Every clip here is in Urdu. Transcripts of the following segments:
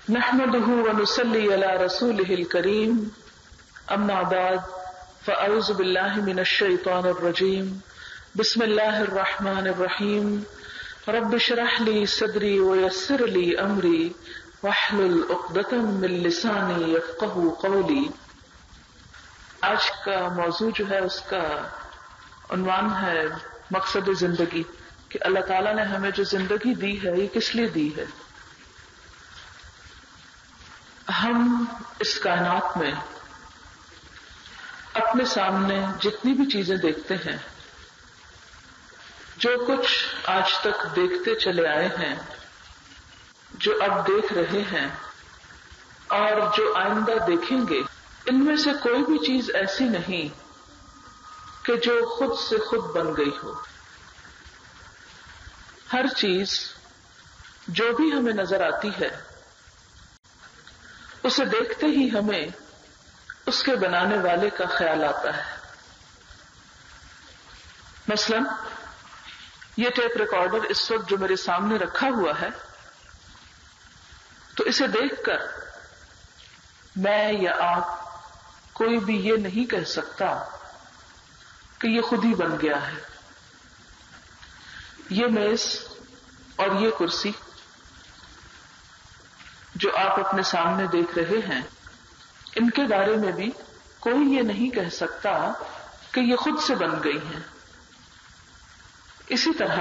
نحمده ونصلي على رسوله الكريم اما بعد فاعوذ بالله من الشيطان الرجيم بسم الله الرحمن الرحيم رب اشرح لي صدري ويسر لي امري واحلل عقدة من لساني يفقهوا قولي۔ آج کا موضوع جو ہے اس کا عنوان ہے مقصد زندگی، کہ اللہ تعالیٰ نے ہمیں جو زندگی دی ہے یہ کس لیے دی ہے۔ ہم اس کائنات میں اپنے سامنے جتنی بھی چیزیں دیکھتے ہیں، جو کچھ آج تک دیکھتے چلے آئے ہیں، جو اب دیکھ رہے ہیں اور جو آئندہ دیکھیں گے، ان میں سے کوئی بھی چیز ایسی نہیں کہ جو خود سے خود بن گئی ہو۔ ہر چیز جو بھی ہمیں نظر آتی ہے اسے دیکھتے ہی ہمیں اس کے بنانے والے کا خیال آتا ہے۔ مثلا یہ ٹیپ ریکارڈر اس وقت جو میرے سامنے رکھا ہوا ہے، تو اسے دیکھ کر میں یا آپ کوئی بھی یہ نہیں کہہ سکتا کہ یہ خود ہی بن گیا ہے۔ یہ میز اور یہ کرسی جو آپ اپنے سامنے دیکھ رہے ہیں، ان کے بارے میں بھی کوئی یہ نہیں کہہ سکتا کہ یہ خود سے بن گئی ہیں۔ اسی طرح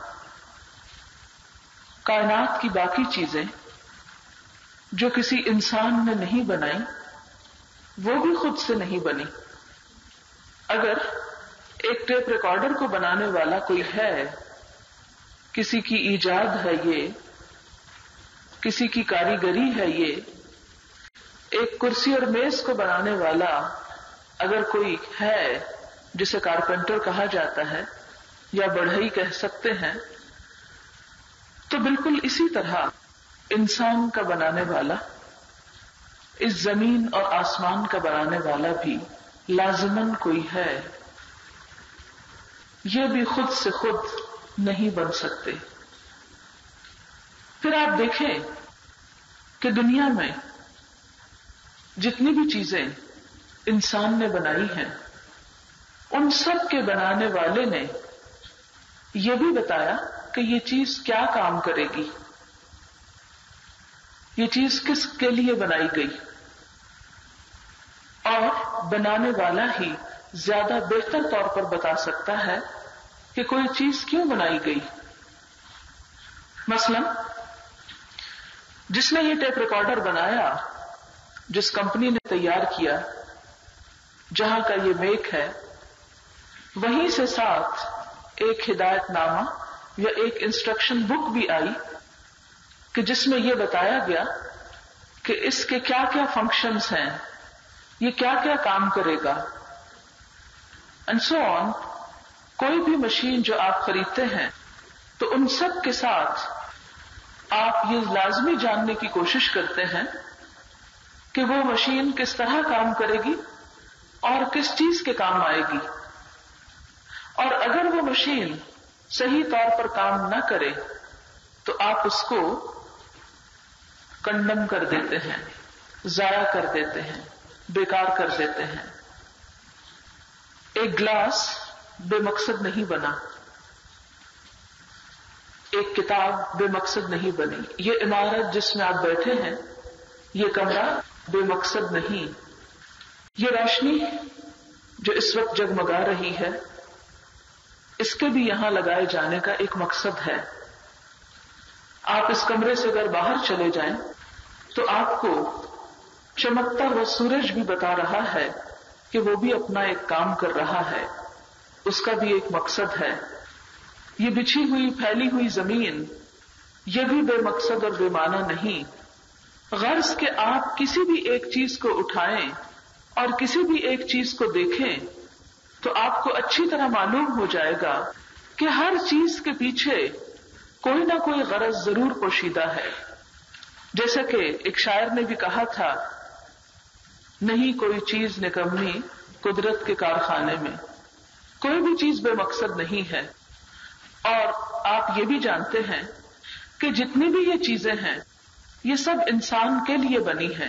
کائنات کی باقی چیزیں جو کسی انسان نے نہیں بنائی، وہ بھی خود سے نہیں بنی۔ اگر ایک ٹیپ ریکارڈر کو بنانے والا کوئی ہے، کسی کی ایجاد ہے، یہ کسی کی کاریگری ہے، یہ ایک کرسی اور میز کو بنانے والا اگر کوئی ہے جسے کارپینٹر کہا جاتا ہے یا بڑھئی کہہ سکتے ہیں، تو بالکل اسی طرح انسان کا بنانے والا، اس زمین اور آسمان کا بنانے والا بھی لازماً کوئی ہے۔ یہ بھی خود سے خود نہیں بن سکتے۔ پھر آپ دیکھیں کہ دنیا میں جتنی بھی چیزیں انسان نے بنائی ہیں، ان سب کے بنانے والے نے یہ بھی بتایا کہ یہ چیز کیا کام کرے گی، یہ چیز کس کے لیے بنائی گئی، اور بنانے والا ہی زیادہ بہتر طور پر بتا سکتا ہے کہ کوئی چیز کیوں بنائی گئی۔ مثلا جس نے یہ ٹیپ ریکارڈر بنایا، جس کمپنی نے تیار کیا، جہاں کا یہ میک ہے، وہیں سے ساتھ ایک ہدایت نامہ یا ایک انسٹرکشن بک بھی آئی کہ جس میں یہ بتایا گیا کہ اس کے کیا کیا فنکشنز ہیں، یہ کیا کیا کام کرے گا، اینڈ سو آن۔ کوئی بھی مشین جو آپ خریدتے ہیں تو ان سب کے ساتھ آپ یہ لازمی جاننے کی کوشش کرتے ہیں کہ وہ مشین کس طرح کام کرے گی اور کس چیز کے کام آئے گی، اور اگر وہ مشین صحیح طور پر کام نہ کرے تو آپ اس کو کنڈم کر دیتے ہیں، ضائع کر دیتے ہیں، بیکار کر دیتے ہیں۔ ایک گلاس بے مقصد نہیں بنا، ایک کتاب بے مقصد نہیں بنی، یہ عمارت جس میں آپ بیٹھے ہیں، یہ کمرہ بے مقصد نہیں۔ یہ روشنی جو اس وقت جگمگا رہی ہے، اس کے بھی یہاں لگائے جانے کا ایک مقصد ہے۔ آپ اس کمرے سے اگر باہر چلے جائیں تو آپ کو چمکتا ہوا سورج بھی بتا رہا ہے کہ وہ بھی اپنا ایک کام کر رہا ہے، اس کا بھی ایک مقصد ہے۔ یہ بچھی ہوئی پھیلی ہوئی زمین، یہ بھی بے مقصد اور بے معنی نہیں۔ غرض کہ آپ کسی بھی ایک چیز کو اٹھائیں اور کسی بھی ایک چیز کو دیکھیں تو آپ کو اچھی طرح معلوم ہو جائے گا کہ ہر چیز کے پیچھے کوئی نہ کوئی غرض ضرور پوشیدہ ہے۔ جیسا کہ ایک شاعر نے بھی کہا تھا، نہیں کوئی چیز نکمی قدرت کے کارخانے میں، کوئی بھی چیز بے مقصد نہیں ہے۔ اور آپ یہ بھی جانتے ہیں کہ جتنی بھی یہ چیزیں ہیں، یہ سب انسان کے لیے بنی ہیں،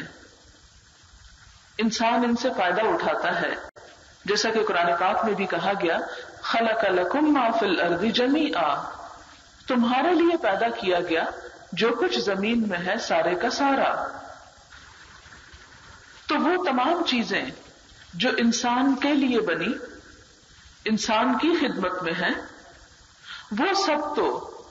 انسان ان سے فائدہ اٹھاتا ہے، جیسا کہ قرآن پاک میں بھی کہا گیا خلق لکم ما فی الارض جمیعا، تمہارے لیے پیدا کیا گیا جو کچھ زمین میں ہے سارے کا سارا۔ تو وہ تمام چیزیں جو انسان کے لیے بنی، انسان کی خدمت میں ہیں، وہ سب تو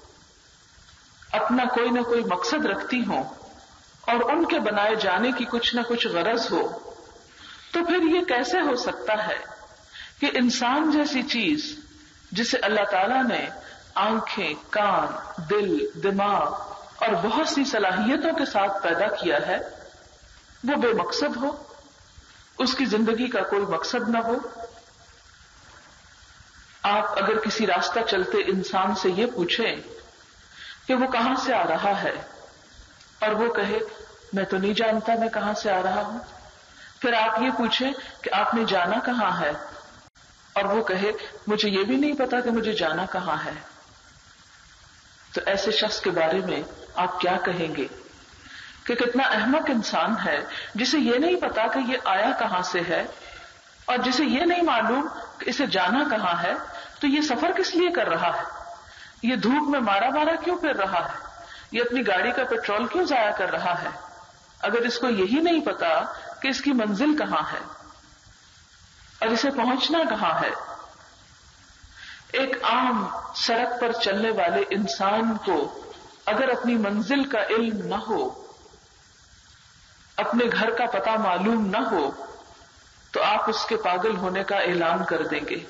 اپنا کوئی نہ کوئی مقصد رکھتی ہوں اور ان کے بنائے جانے کی کچھ نہ کچھ غرض ہو، تو پھر یہ کیسے ہو سکتا ہے کہ انسان جیسی چیز جسے اللہ تعالیٰ نے آنکھیں، کان، دل، دماغ اور بہت سی صلاحیتوں کے ساتھ پیدا کیا ہے، وہ بے مقصد ہو، اس کی زندگی کا کوئی مقصد نہ ہو؟ آپ اگر کسی راستہ چلتے انسان سے یہ پوچھیں کہ وہ کہاں سے آ رہا ہے اور وہ کہے میں تو نہیں جانتا میں کہاں سے آ رہا ہوں، پھر آپ یہ پوچھیں کہ آپ نے جانا کہاں ہے اور وہ کہے مجھے یہ بھی نہیں پتا کہ مجھے جانا کہاں ہے، تو ایسے شخص کے بارے میں آپ کیا کہیں گے کہ کتنا احمق انسان ہے جسے یہ نہیں پتا کہ یہ آیا کہاں سے ہے اور جسے یہ نہیں معلوم کہ اسے جانا کہاں ہے، تو یہ سفر کس لیے کر رہا ہے، یہ دھوپ میں مارا مارا کیوں پھر رہا ہے، یہ اپنی گاڑی کا پیٹرول کیوں ضائع کر رہا ہے، اگر اس کو یہی نہیں پتا کہ اس کی منزل کہاں ہے اور اسے پہنچنا کہاں ہے۔ ایک عام سڑک پر چلنے والے انسان کو اگر اپنی منزل کا علم نہ ہو، اپنے گھر کا پتہ معلوم نہ ہو، تو آپ اس کے پاگل ہونے کا اعلان کر دیں گے۔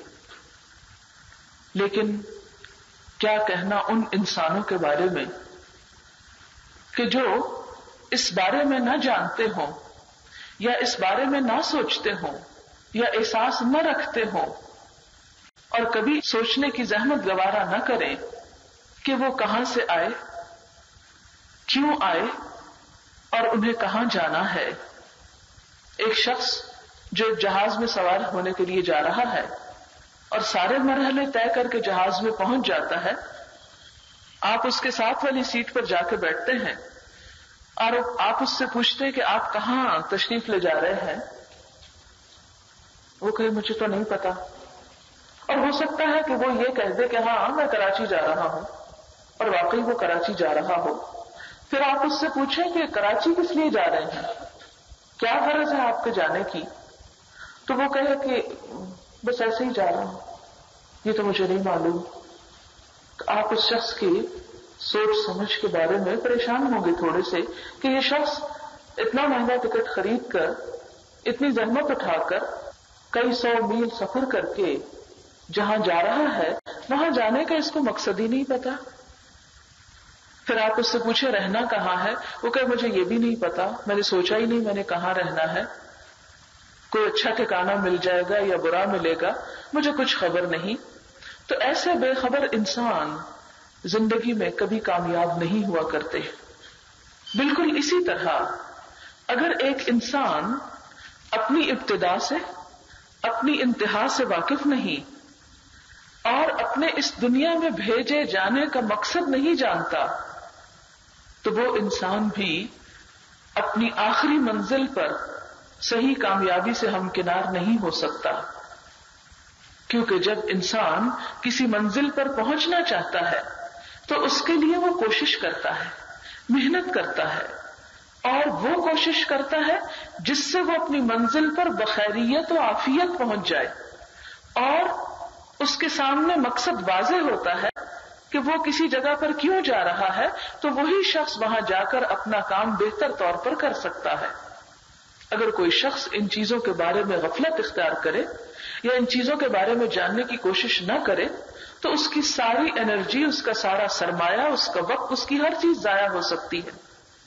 لیکن کیا کہنا ان انسانوں کے بارے میں کہ جو اس بارے میں نہ جانتے ہوں یا اس بارے میں نہ سوچتے ہوں یا احساس نہ رکھتے ہوں اور کبھی سوچنے کی زحمت گوارا نہ کریں کہ وہ کہاں سے آئے، کیوں آئے اور انہیں کہاں جانا ہے۔ ایک شخص جو جہاز میں سوار ہونے کے لیے جا رہا ہے اور سارے مرحلے طے کر کے جہاز میں پہنچ جاتا ہے، آپ اس کے ساتھ والی سیٹ پر جا کے بیٹھتے ہیں اور آپ اس سے پوچھتے ہیں کہ آپ کہاں تشریف لے جا رہے ہیں، وہ کہے مجھے تو نہیں پتا، اور ہو سکتا ہے کہ وہ یہ کہہ دے کہ ہاں میں کراچی جا رہا ہوں، اور واقعی وہ کراچی جا رہا ہو۔ پھر آپ اس سے پوچھیں کہ کراچی کس لیے جا رہے ہیں، کیا غرض ہے آپ کے جانے کی، تو وہ کہے کہ بس ایسے ہی جا رہا ہوں، یہ تو مجھے نہیں معلوم۔ آپ اس شخص کی سوچ سمجھ کے بارے میں پریشان ہوں گے تھوڑے سے کہ یہ شخص اتنا مہنگا ٹکٹ خرید کر، اتنی زحمت اٹھا کر، کئی 100 میل سفر کر کے جہاں جا رہا ہے وہاں جانے کا اس کو مقصد ہی نہیں پتا۔ پھر آپ اس سے پوچھے رہنا کہاں ہے، وہ کہے مجھے یہ بھی نہیں پتا، میں نے سوچا ہی نہیں میں نے کہاں رہنا ہے، کوئی اچھا ٹھکانہ مل جائے گا یا برا ملے گا مجھے کچھ خبر نہیں۔ تو ایسے بے خبر انسان زندگی میں کبھی کامیاب نہیں ہوا کرتے۔ بالکل اسی طرح اگر ایک انسان اپنی ابتدا سے، اپنی انتہا سے واقف نہیں اور اپنے اس دنیا میں بھیجے جانے کا مقصد نہیں جانتا، تو وہ انسان بھی اپنی آخری منزل پر صحیح کامیابی سے ہمکنار نہیں ہو سکتا، کیونکہ جب انسان کسی منزل پر پہنچنا چاہتا ہے تو اس کے لیے وہ کوشش کرتا ہے، محنت کرتا ہے، اور وہ کوشش کرتا ہے جس سے وہ اپنی منزل پر بخیریت و عافیت پہنچ جائے، اور اس کے سامنے مقصد واضح ہوتا ہے کہ وہ کسی جگہ پر کیوں جا رہا ہے، تو وہی شخص وہاں جا کر اپنا کام بہتر طور پر کر سکتا ہے۔ اگر کوئی شخص ان چیزوں کے بارے میں غفلت اختیار کرے یا ان چیزوں کے بارے میں جاننے کی کوشش نہ کرے تو اس کی ساری انرجی، اس کا سارا سرمایہ، اس کا وقت، اس کی ہر چیز ضائع ہو سکتی ہے۔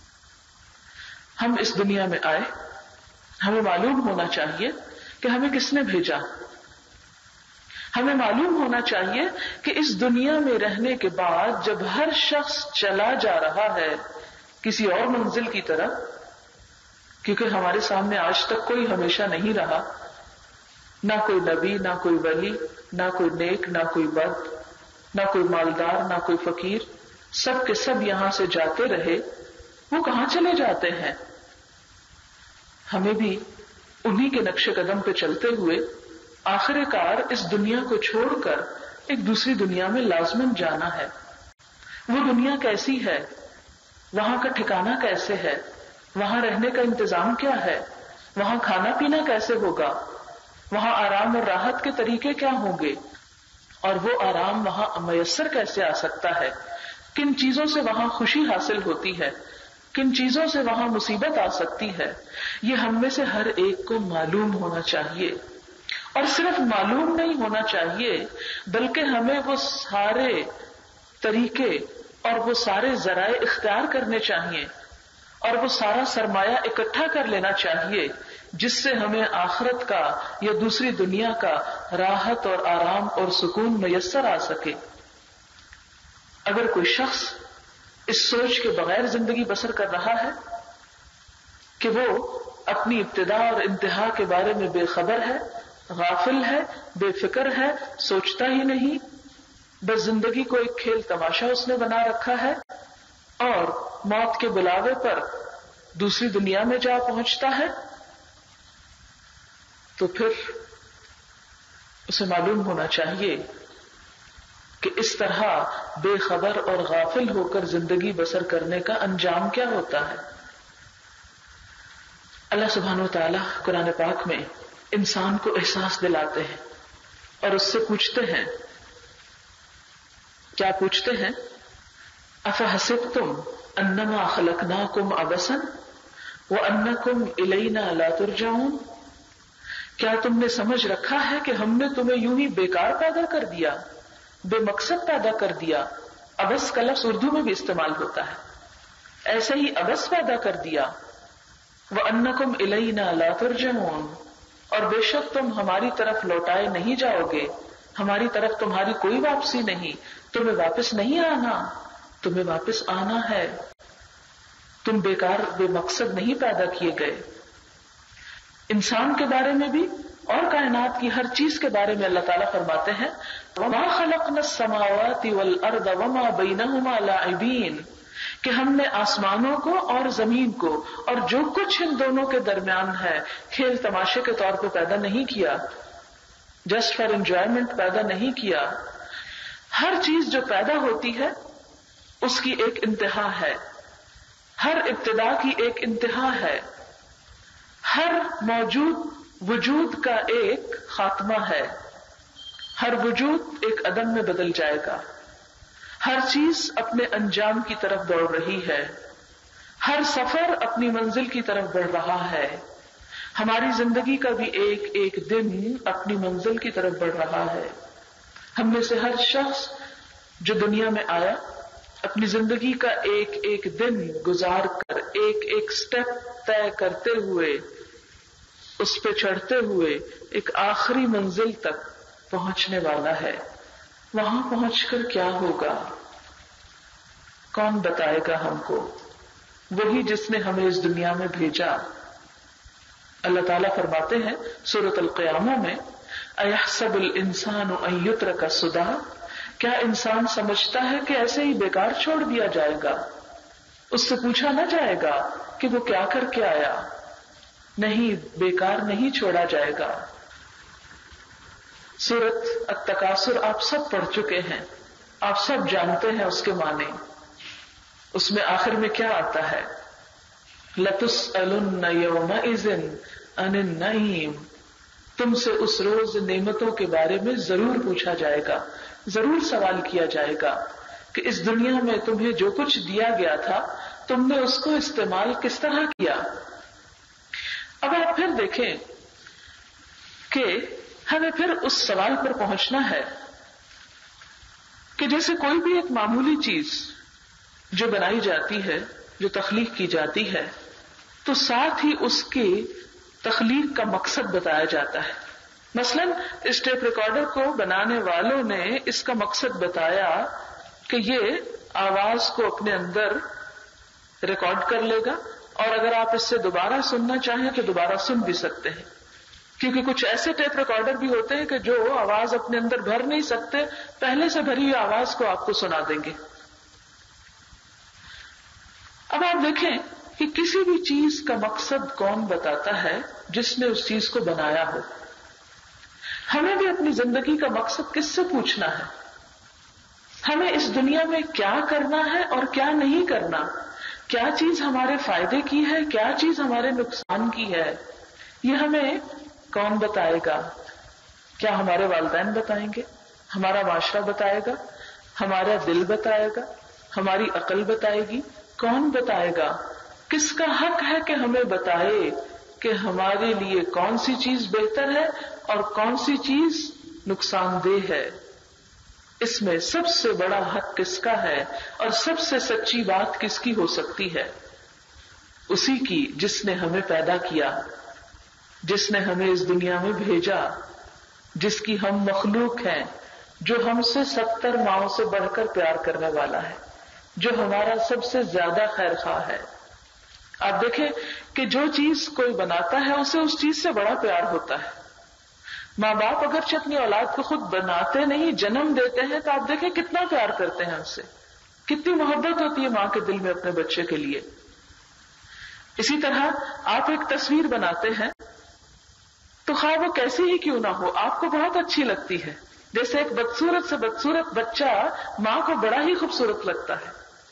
ہم اس دنیا میں آئے، ہمیں معلوم ہونا چاہیے کہ ہمیں کس نے بھیجا، ہمیں معلوم ہونا چاہیے کہ اس دنیا میں رہنے کے بعد جب ہر شخص چلا جا رہا ہے کسی اور منزل کی طرف، کیونکہ ہمارے سامنے آج تک کوئی ہمیشہ نہیں رہا، نہ کوئی نبی، نہ کوئی ولی، نہ کوئی نیک، نہ کوئی بد، نہ کوئی مالدار، نہ کوئی فقیر، سب کے سب یہاں سے جاتے رہے، وہ کہاں چلے جاتے ہیں؟ ہمیں بھی انہی کے نقش قدم پہ چلتے ہوئے آخر کار اس دنیا کو چھوڑ کر ایک دوسری دنیا میں لازماً جانا ہے. وہ دنیا کیسی ہے، وہاں کا ٹھکانہ کیسے ہے، وہاں رہنے کا انتظام کیا ہے، وہاں کھانا پینا کیسے ہوگا، وہاں آرام اور راحت کے طریقے کیا ہوں گے، اور وہ آرام وہاں میسر کیسے آ سکتا ہے، کن چیزوں سے وہاں خوشی حاصل ہوتی ہے، کن چیزوں سے وہاں مصیبت آ سکتی ہے، یہ ہم میں سے ہر ایک کو معلوم ہونا چاہیے. اور صرف معلوم نہیں ہونا چاہیے بلکہ ہمیں وہ سارے طریقے اور وہ سارے ذرائع اختیار کرنے چاہیے اور وہ سارا سرمایہ اکٹھا کر لینا چاہیے جس سے ہمیں آخرت کا یا دوسری دنیا کا راحت اور آرام اور سکون میسر آ سکے. اگر کوئی شخص اس سوچ کے بغیر زندگی بسر کر رہا ہے کہ وہ اپنی ابتدا اور انتہا کے بارے میں بے خبر ہے، غافل ہے، بے فکر ہے، سوچتا ہی نہیں، بس زندگی کو ایک کھیل تماشا اس نے بنا رکھا ہے اور موت کے بلاوے پر دوسری دنیا میں جا پہنچتا ہے، تو پھر اسے معلوم ہونا چاہیے کہ اس طرح بے خبر اور غافل ہو کر زندگی بسر کرنے کا انجام کیا ہوتا ہے. اللہ سبحانہ و تعالیٰ قرآن پاک میں انسان کو احساس دلاتے ہیں اور اس سے پوچھتے ہیں. کیا پوچھتے ہیں؟ افحسبتم انما خلقناکم عبثا وانکم الینا لا ترجعون، کیا تم نے سمجھ رکھا ہے کہ ہم نے تمہیں یوں ہی بیکار پیدا کر دیا، بے مقصد پیدا کر دیا. عبث کا لفظ اردو میں بھی استعمال ہوتا ہے، ایسے ہی عبث پیدا کر دیا. وَأَنَّكُمْ إِلَيْنَا لَا تُرْجَعُونَ، اور بے شک تم ہماری طرف لوٹائے نہیں جاؤ گے، ہماری طرف تمہاری کوئی واپسی نہیں، تمہیں واپس نہیں آنا، تمہیں واپس آنا ہے. تم بیکار بے مقصد نہیں پیدا کیے گئے. انسان کے بارے میں بھی اور کائنات کی ہر چیز کے بارے میں اللہ تعالیٰ فرماتے ہیں وَمَا خَلَقْنَا السَّمَاوَاتِ وَالْأَرْضَ وَمَا بَيْنَهُمَا لَاعِبِينَ، کہ ہم نے آسمانوں کو اور زمین کو اور جو کچھ ان دونوں کے درمیان ہے کھیل تماشے کے طور پہ پیدا نہیں کیا، جسٹ فار انجوائمنٹ پیدا نہیں کیا. ہر چیز جو پیدا ہوتی ہے اس کی ایک انتہا ہے، ہر ابتدا کی ایک انتہا ہے، ہر موجود وجود کا ایک خاتمہ ہے، ہر وجود ایک عدم میں بدل جائے گا، ہر چیز اپنے انجام کی طرف دوڑ رہی ہے، ہر سفر اپنی منزل کی طرف بڑھ رہا ہے. ہماری زندگی کا بھی ایک ایک دن اپنی منزل کی طرف بڑھ رہا ہے. ہم میں سے ہر شخص جو دنیا میں آیا اپنی زندگی کا ایک ایک دن گزار کر ایک ایک سٹیپ طے کرتے ہوئے اس پہ چڑھتے ہوئے ایک آخری منزل تک پہنچنے والا ہے. وہاں پہنچ کر کیا ہوگا کون بتائے گا ہم کو؟ وہی جس نے ہمیں اس دنیا میں بھیجا. اللہ تعالیٰ فرماتے ہیں سورۃ القیامہ میں اَيَحْسَبُ الْإِنسَانُ أَن يُتْرَكَ سُدًى، کیا انسان سمجھتا ہے کہ ایسے ہی بیکار چھوڑ دیا جائے گا؟ اس سے پوچھا نہ جائے گا کہ وہ کیا کر کے آیا. نہیں، بیکار نہیں چھوڑا جائے گا. سورۃ التکاثر آپ سب پڑھ چکے ہیں، آپ سب جانتے ہیں اس کے معنی. اس میں آخر میں کیا آتا ہے؟ لَتُسْأَلُنَّ يَوْمَئِذٍ عَنِ النَّعِيمِ، تم سے اس روز نعمتوں کے بارے میں ضرور پوچھا جائے گا، ضرور سوال کیا جائے گا کہ اس دنیا میں تمہیں جو کچھ دیا گیا تھا تم نے اس کو استعمال کس طرح کیا. اب آپ پھر دیکھیں کہ ہمیں پھر اس سوال پر پہنچنا ہے کہ جیسے کوئی بھی ایک معمولی چیز جو بنائی جاتی ہے، جو تخلیق کی جاتی ہے، تو ساتھ ہی اس کی تخلیق کا مقصد بتایا جاتا ہے. مثلا اس ٹیپ ریکارڈر کو بنانے والوں نے اس کا مقصد بتایا کہ یہ آواز کو اپنے اندر ریکارڈ کر لے گا اور اگر آپ اس سے دوبارہ سننا چاہیں تو دوبارہ سن بھی سکتے ہیں، کیونکہ کچھ ایسے ٹیپ ریکارڈر بھی ہوتے ہیں کہ جو آواز اپنے اندر بھر نہیں سکتے، پہلے سے بھری ہوئی آواز کو آپ کو سنا دیں گے. अब आप देखें कि किसी भी चीज का मकसद कौन बताता है? जिसने उस चीज को बनाया हो। हमें भी अपनी जिंदगी का मकसद किससे पूछना है? हमें इस दुनिया में क्या करना है और क्या नहीं करना, क्या चीज हमारे फायदे की है, क्या चीज हमारे नुकसान की है, ये हमें कौन बताएगा? क्या हमारे वालिदैन बताएंगे? हमारा माशरा बताएगा? हमारा दिल बताएगा? हमारी अकल बताएगी? कौन बताएगा? किसका हक है कि हमें बताए कि हमारे लिए कौन सी चीज बेहतर है और कौन सी चीज नुकसानदेह है? इसमें सबसे बड़ा हक किसका है और सबसे सच्ची बात किसकी हो सकती है? उसी की जिसने हमें पैदा किया, जिसने हमें इस दुनिया में भेजा, जिसकी हम मखलूक हैं, जो हमसे 70 माओं से बढ़कर प्यार करने वाला है, जो हमारा सबसे ज्यादा खैरख्वाह है। आप देखें कि जो चीज कोई बनाता है उसे उस चीज से बड़ा प्यार होता है। माँ बाप अगरचे अपनी औलाद को खुद बनाते नहीं, जन्म देते हैं, तो आप देखें कितना प्यार करते हैं उससे, कितनी मोहब्बत होती है माँ के दिल में अपने बच्चे के लिए। इसी तरह आप एक तस्वीर बनाते हैं तो खा वो कैसी ही क्यों ना हो, आपको बहुत अच्छी लगती है। जैसे एक बदसूरत से बदसूरत बच्चा माँ को बड़ा ही खूबसूरत लगता है,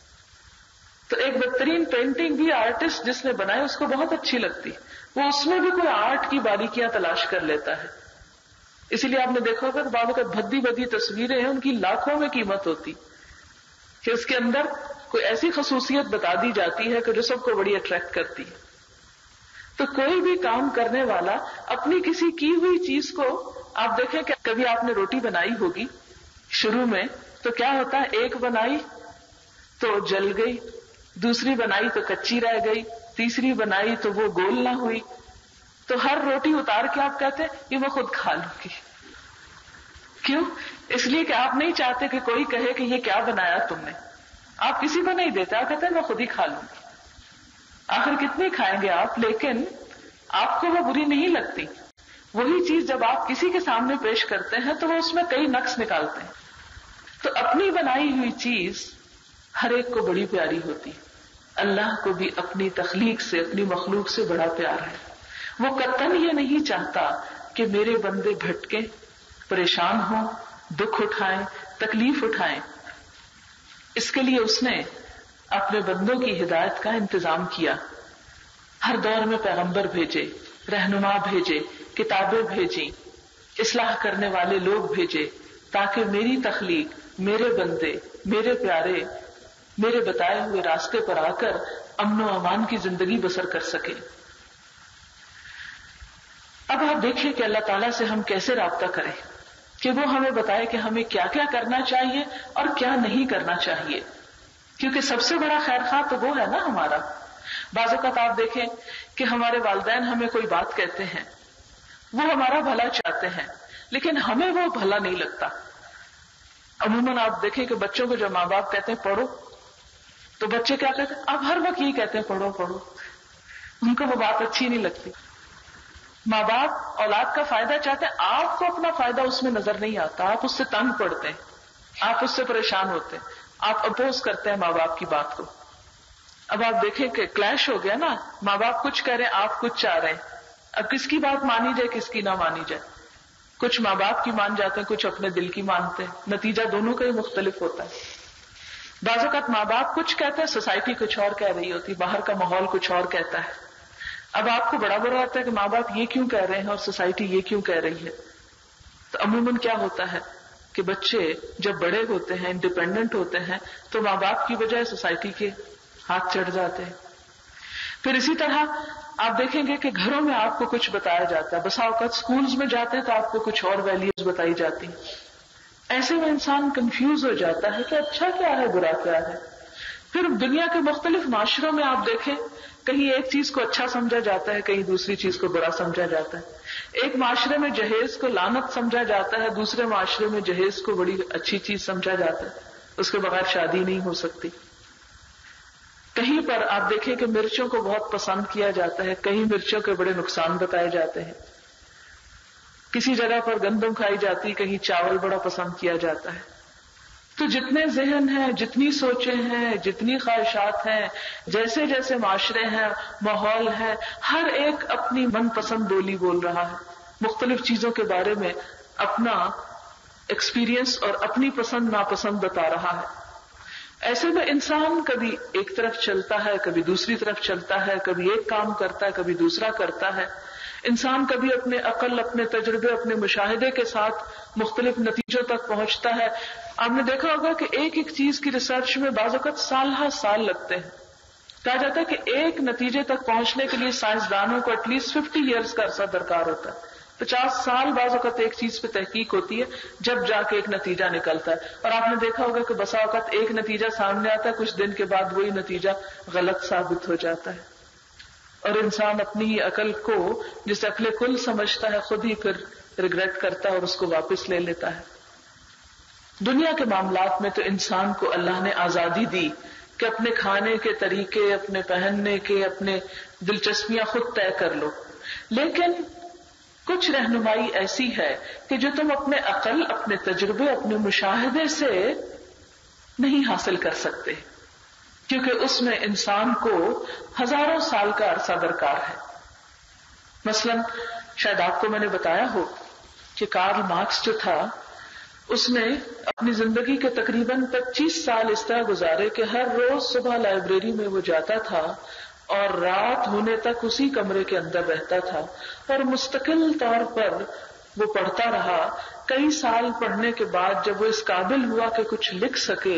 तो एक बेहतरीन पेंटिंग भी आर्टिस्ट जिसने बनाई उसको बहुत अच्छी लगती, वो उसमें भी कोई आर्ट की बारीकियां तलाश कर लेता है। इसीलिए आपने देखा होगा कि बाबा का भद्दी भद्दी तस्वीरें हैं, उनकी लाखों में कीमत होती कि उसके अंदर कोई ऐसी खसूसियत बता दी जाती है कि जो सबको बड़ी अट्रैक्ट करती है। तो कोई भी काम करने वाला अपनी किसी की हुई चीज को, आप देखें कि कभी आपने रोटी बनाई होगी शुरू में, तो क्या होता है, एक बनाई तो जल गई, दूसरी बनाई तो कच्ची रह गई, तीसरी बनाई तो वो गोल ना हुई, तो हर रोटी उतार के आप कहते हैं ये मैं खुद खा लूंगी। क्यों? इसलिए कि आप नहीं चाहते कि कोई कहे कि ये क्या बनाया तुमने। आप किसी को नहीं देते, आप कहते हैं मैं खुद ही खा लूंगी। आखिर कितनी खाएंगे आप, लेकिन आपको वो बुरी नहीं लगती। वही चीज जब आप किसी के सामने पेश करते हैं तो वो उसमें कई नक्स निकालते हैं। तो अपनी बनाई हुई चीज हर एक को बड़ी प्यारी होती है। अल्लाह को भी अपनी तख्लीक से, अपनी मखलूक से बड़ा प्यार है। वो कतन ये नहीं चाहता कि मेरे बंदे भटके, परेशान हो, दुख उठाएं, तकलीफ उठाएं। इसके लिए उसने अपने बंदों की हिदायत का इंतजाम किया। हर दौर में पैगंबर भेजे, रहनुमा भेजे, किताबें भेजी, इस्लाह करने वाले लोग भेजे, ताकि मेरी तख्लीक, मेरे बंदे, मेरे प्यारे मेरे बताए हुए रास्ते पर आकर अमन और अमान की जिंदगी बसर कर सके। अब आप देखिए कि अल्लाह ताला से हम कैसे राब्ता करें कि वो हमें बताए कि हमें क्या क्या करना चाहिए और क्या नहीं करना चाहिए, क्योंकि सबसे बड़ा खैरख्वाह तो वो है ना हमारा। बाज़ औक़ात आप देखें कि हमारे वालिदैन हमें कोई बात कहते हैं, वो हमारा भला चाहते हैं, लेकिन हमें वो भला नहीं लगता। अमूमन आप देखें कि बच्चों को जब माँ बाप कहते हैं पढ़ो, तो बच्चे क्या कहते हैं, आप हर वक्त यही कहते हैं पढ़ो पढ़ो, उनको वो बात अच्छी नहीं लगती। माँ बाप औलाद का फायदा चाहते हैं, आपको अपना फायदा उसमें नजर नहीं आता, आप उससे तंग पड़ते हैं, आप उससे परेशान होते हैं, आप अपोज करते हैं माँ बाप की बात को। अब आप देखें कि क्लैश हो गया ना, माँ बाप कुछ कह रहे हैं, आप कुछ चाह रहे हैं, अब किसकी बात मानी जाए किसकी ना मानी जाए। कुछ माँ बाप की मान जाते हैं, कुछ अपने दिल की मानते हैं, नतीजा दोनों का ही मुख्तलिफ होता है। बाज़ औक़ात माँ बाप कुछ कहते हैं, सोसाइटी कुछ और कह रही होती, बाहर का माहौल कुछ और कहता है। अब आपको बड़ा बुरा लगता है कि माँ बाप ये क्यों कह रहे हैं और सोसाइटी ये क्यों कह रही है। तो अमूमन क्या होता है कि बच्चे जब बड़े होते हैं, इंडिपेंडेंट होते हैं, तो माँ बाप की बजाय सोसाइटी के हाथ चढ़ जाते हैं। फिर इसी तरह आप देखेंगे कि घरों में आपको कुछ बताया जाता है, बसा औक़ात स्कूल्स में जाते हैं तो आपको कुछ और वैल्यूज बताई जाती। ऐसे में इंसान कंफ्यूज हो जाता है कि अच्छा क्या है, बुरा क्या है। फिर दुनिया के मुख्तलिफ माशरों में आप देखें, कहीं एक चीज को अच्छा समझा जाता है, कहीं दूसरी चीज को बुरा समझा जाता है। एक माशरे में जहेज को लानत समझा जाता है, दूसरे माशरे में जहेज को बड़ी अच्छी चीज समझा जाता है, उसके बगैर शादी नहीं हो सकती। कहीं पर आप देखें कि मिर्चों को बहुत पसंद किया जाता है, कहीं मिर्चों के बड़े नुकसान बताए जाते हैं। किसी जगह पर गंदम खाई जाती, कहीं चावल बड़ा पसंद किया जाता है। تو جتنے ذہن ہیں، جتنی سوچیں ہیں، جتنی خواہشات ہیں، جیسے جیسے معاشرے ہیں، ماحول ہے، ہر ایک اپنی من پسند بولی بول رہا ہے، مختلف چیزوں کے بارے میں اپنا ایکسپیرینس اور اپنی پسند ناپسند بتا رہا ہے. ایسے میں انسان کبھی ایک طرف چلتا ہے، کبھی دوسری طرف چلتا ہے، کبھی ایک کام کرتا ہے، کبھی دوسرا کرتا ہے. انسان کبھی اپنے عقل، اپنے تجربے، اپنے مشاہدے کے ساتھ مختلف نتیجوں تک پہنچتا ہے. آپ نے دیکھا ہوگا کہ ایک ایک چیز کی ریسرچ میں بعض اوقات سال ہر سال لگتے ہیں. کہا جاتا ہے کہ ایک نتیجے تک پہنچنے کے لیے سائنسدانوں کو ایٹ لیسٹ 50 ایئرز کا عرصہ درکار ہوتا ہے. 50 سال بعض اوقات ایک چیز پہ تحقیق ہوتی ہے، جب جا کے ایک نتیجہ نکلتا ہے. اور آپ نے دیکھا ہوگا کہ بسا اوقات ایک نتیجہ سامنے آتا ہے، کچھ دن کے بعد وہی نتیجہ غلط ثابت ہو جاتا ہے. اور انسان اپنی ہی عقل کو، جسے عقل کل سمجھتا ہے، خود ہی پھر ریگریٹ کرتا ہے اور اس کو واپس لے لیتا ہے. دنیا کے معاملات میں تو انسان کو اللہ نے آزادی دی کہ اپنے کھانے کے طریقے، اپنے پہننے کے، اپنے دلچسپیاں خود طے کر لو. لیکن کچھ رہنمائی ایسی ہے کہ جو تم اپنے عقل، اپنے تجربے، اپنے مشاہدے سے نہیں حاصل کر سکتے، کیونکہ اس میں انسان کو ہزاروں سال کا عرصہ درکار ہے. مثلا شاید آپ کو میں نے بتایا ہو کہ کارل مارکس جو تھا، اس نے اپنی زندگی کے تقریباً 25 سال اس طرح گزارے کہ ہر روز صبح لائبریری میں وہ جاتا تھا اور رات ہونے تک اسی کمرے کے اندر رہتا تھا اور مستقل طور پر وہ پڑھتا رہا. کئی سال پڑھنے کے بعد جب وہ اس قابل ہوا کہ کچھ لکھ سکے،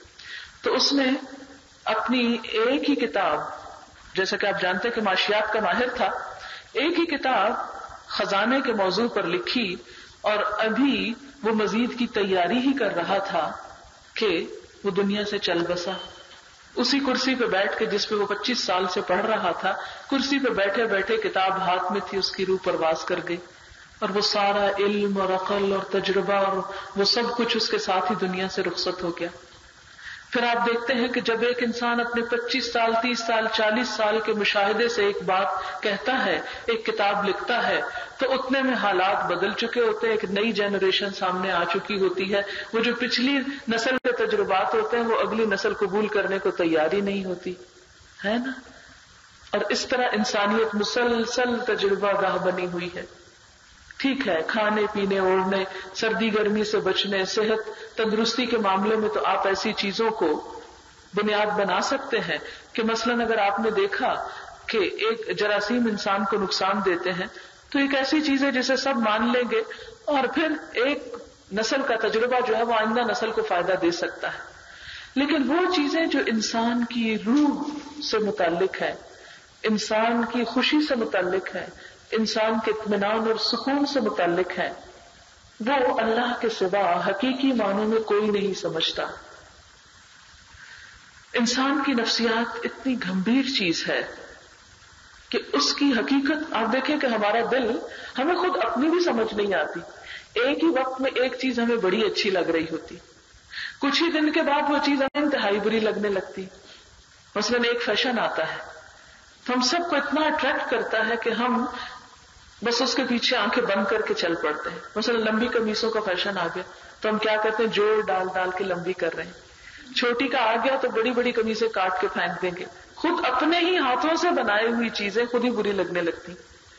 تو اس نے اپنی ایک ہی کتاب، جیسا کہ آپ جانتے کہ معاشیات کا ماہر تھا، ایک ہی کتاب خزانے کے موضوع پر لکھی. اور ابھی وہ مزید کی تیاری ہی کر رہا تھا کہ وہ دنیا سے چل بسا. اسی کرسی پہ بیٹھ کے جس پہ وہ 25 سال سے پڑھ رہا تھا، کرسی پہ بیٹھے بیٹھے کتاب ہاتھ میں تھی، اس کی روح پرواز کر گئی اور وہ سارا علم اور عقل اور تجربہ اور وہ سب کچھ اس کے ساتھ ہی دنیا سے رخصت ہو گیا. پھر آپ دیکھتے ہیں کہ جب ایک انسان اپنے 25 سال، 30 سال، 40 سال کے مشاہدے سے ایک بات کہتا ہے، ایک کتاب لکھتا ہے، تو اتنے میں حالات بدل چکے ہوتے ہیں، ایک نئی جنریشن سامنے آ چکی ہوتی ہے. وہ جو پچھلی نسل کے تجربات ہوتے ہیں وہ اگلی نسل قبول کرنے کو تیار ہی نہیں ہوتی ہے نا. اور اس طرح انسانیت مسلسل تجربہ گاہ بنی ہوئی ہے. ٹھیک ہے، کھانے پینے، اوڑھنے، سردی گرمی سے بچنے، صحت تندرستی کے معاملے میں تو آپ ایسی چیزوں کو بنیاد بنا سکتے ہیں کہ مثلاً اگر آپ نے دیکھا کہ ایک جراثیم انسان کو نقصان دیتے ہیں، تو ایک ایسی چیز ہے جسے سب مان لیں گے اور پھر ایک نسل کا تجربہ جو ہے وہ آئندہ نسل کو فائدہ دے سکتا ہے. لیکن وہ چیزیں جو انسان کی روح سے متعلق ہے، انسان کی خوشی سے متعلق ہے، انسان کے اطمینان اور سکون سے متعلق ہے، وہ اللہ کے سوا حقیقی معنوں میں کوئی نہیں سمجھتا. انسان کی نفسیات اتنی گمبھیر چیز ہے کہ اس کی حقیقت آپ دیکھیں کہ ہمارا دل ہمیں خود اپنی بھی سمجھ نہیں آتی. ایک ہی وقت میں ایک چیز ہمیں بڑی اچھی لگ رہی ہوتی، کچھ ہی دن کے بعد وہ چیز ہمیں انتہائی بری لگنے لگتی. مثلاً ایک فیشن آتا ہے تو ہم سب کو اتنا اٹریکٹ کرتا ہے کہ ہم بس اس کے پیچھے آنکھیں بند کر کے چل پڑتے ہیں. مثلا لمبی قمیصوں کا فیشن آ گیا تو ہم کیا کرتے ہیں، جوڑ ڈال ڈال کے لمبی کر رہے ہیں. چھوٹی کا آ گیا تو بڑی بڑی قمیصیں کاٹ کے پھینک دیں گے. خود اپنے ہی ہاتھوں سے بنائی ہوئی چیزیں خود ہی بری لگنے لگتی.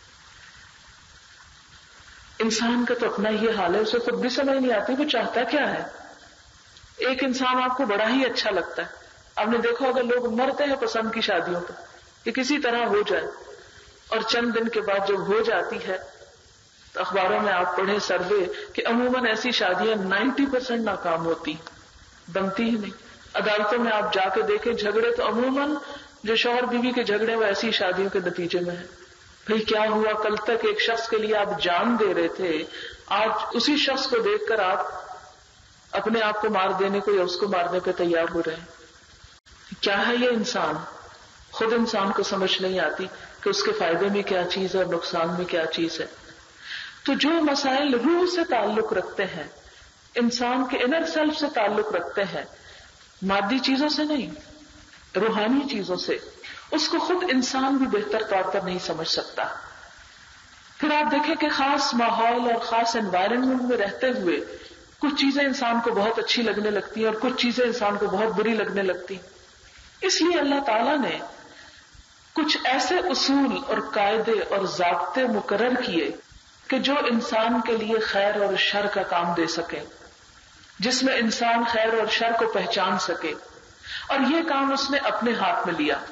انسان کا تو اپنا یہ حال ہے، اسے خود بھی سمجھ نہیں آتی وہ چاہتا کیا ہے. ایک انسان آپ کو بڑا ہی اچھا لگتا ہے، آپ نے دیکھا ہوگا لوگ مرتے ہیں پسند کی شادیوں پہ کہ کسی طرح ہو جائے، اور چند دن کے بعد جب ہو جاتی ہے تو اخباروں میں آپ پڑھیں سروے کہ عموماً ایسی شادیاں 90% ناکام ہوتی، بنتی ہی نہیں. عدالتوں میں آپ جا کے دیکھیں جھگڑے تو عموماً جو شوہر بیوی کے جھگڑے وہ ایسی شادیوں کے نتیجے میں ہیں. بھئی کیا ہوا، کل تک ایک شخص کے لیے آپ جان دے رہے تھے، آج اسی شخص کو دیکھ کر آپ اپنے آپ کو مار دینے کو یا اس کو مارنے پہ تیار ہو رہے ہیں. کیا ہے یہ انسان؟ خود انسان کو سمجھ نہیں آتی کہ اس کے فائدے میں کیا چیز ہے اور نقصان میں کیا چیز ہے. تو جو مسائل روح سے تعلق رکھتے ہیں، انسان کے انر سیلف سے تعلق رکھتے ہیں، مادی چیزوں سے نہیں، روحانی چیزوں سے، اس کو خود انسان بھی بہتر طور پر نہیں سمجھ سکتا. پھر آپ دیکھیں کہ خاص ماحول اور خاص انوائرمنٹ میں رہتے ہوئے کچھ چیزیں انسان کو بہت اچھی لگنے لگتی ہیں اور کچھ چیزیں انسان کو بہت بری لگنے لگتی ہیں۔ اس لیے اللہ تعالیٰ نے کچھ ایسے اصول اور قاعدے اور ضابطے مقرر کیے کہ جو انسان کے لیے خیر اور شر کا کام دے سکے، جس میں انسان خیر اور شر کو پہچان سکے، اور یہ کام اس نے اپنے ہاتھ میں لیا۔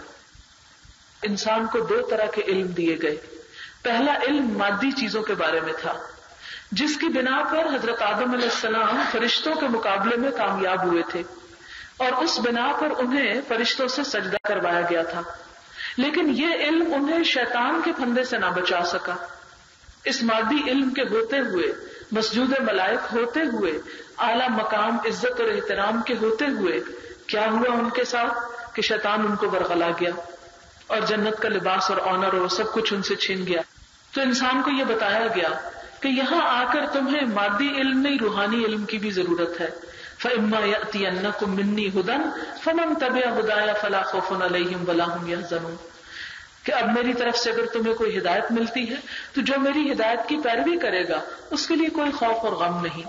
انسان کو دو طرح کے علم دیے گئے۔ پہلا علم مادی چیزوں کے بارے میں تھا، جس کی بنا پر حضرت آدم علیہ السلام فرشتوں کے مقابلے میں کامیاب ہوئے تھے، اور اس بنا پر انہیں فرشتوں سے سجدہ کروایا گیا تھا۔ لیکن یہ علم انہیں شیطان کے پھندے سے نہ بچا سکا۔ اس مادی علم کے ہوتے ہوئے، مسجود ملائک ہوتے ہوئے، اعلی مقام عزت اور احترام کے ہوتے ہوئے، کیا ہوا ان کے ساتھ کہ شیطان ان کو برگلا گیا اور جنت کا لباس اور آنر اور سب کچھ ان سے چھین گیا۔ تو انسان کو یہ بتایا گیا کہ یہاں آ کر تمہیں مادی علم نہیں، روحانی علم کی بھی ضرورت ہے۔ فَإِمَّا يَأْتِيَنَّكُم مِّنِّي هُدًى فَمَن تَبِعَ هُدَايَ فَلَا خَوْفٌ عَلَيْهِمْ وَلَا هُمْ يَحْزَنُونَ کہ اب میری طرف سے اگر تمہیں کوئی ہدایت ملتی ہے تو جو میری ہدایت کی پیروی کرے گا اس کے لیے کوئی خوف اور غم نہیں۔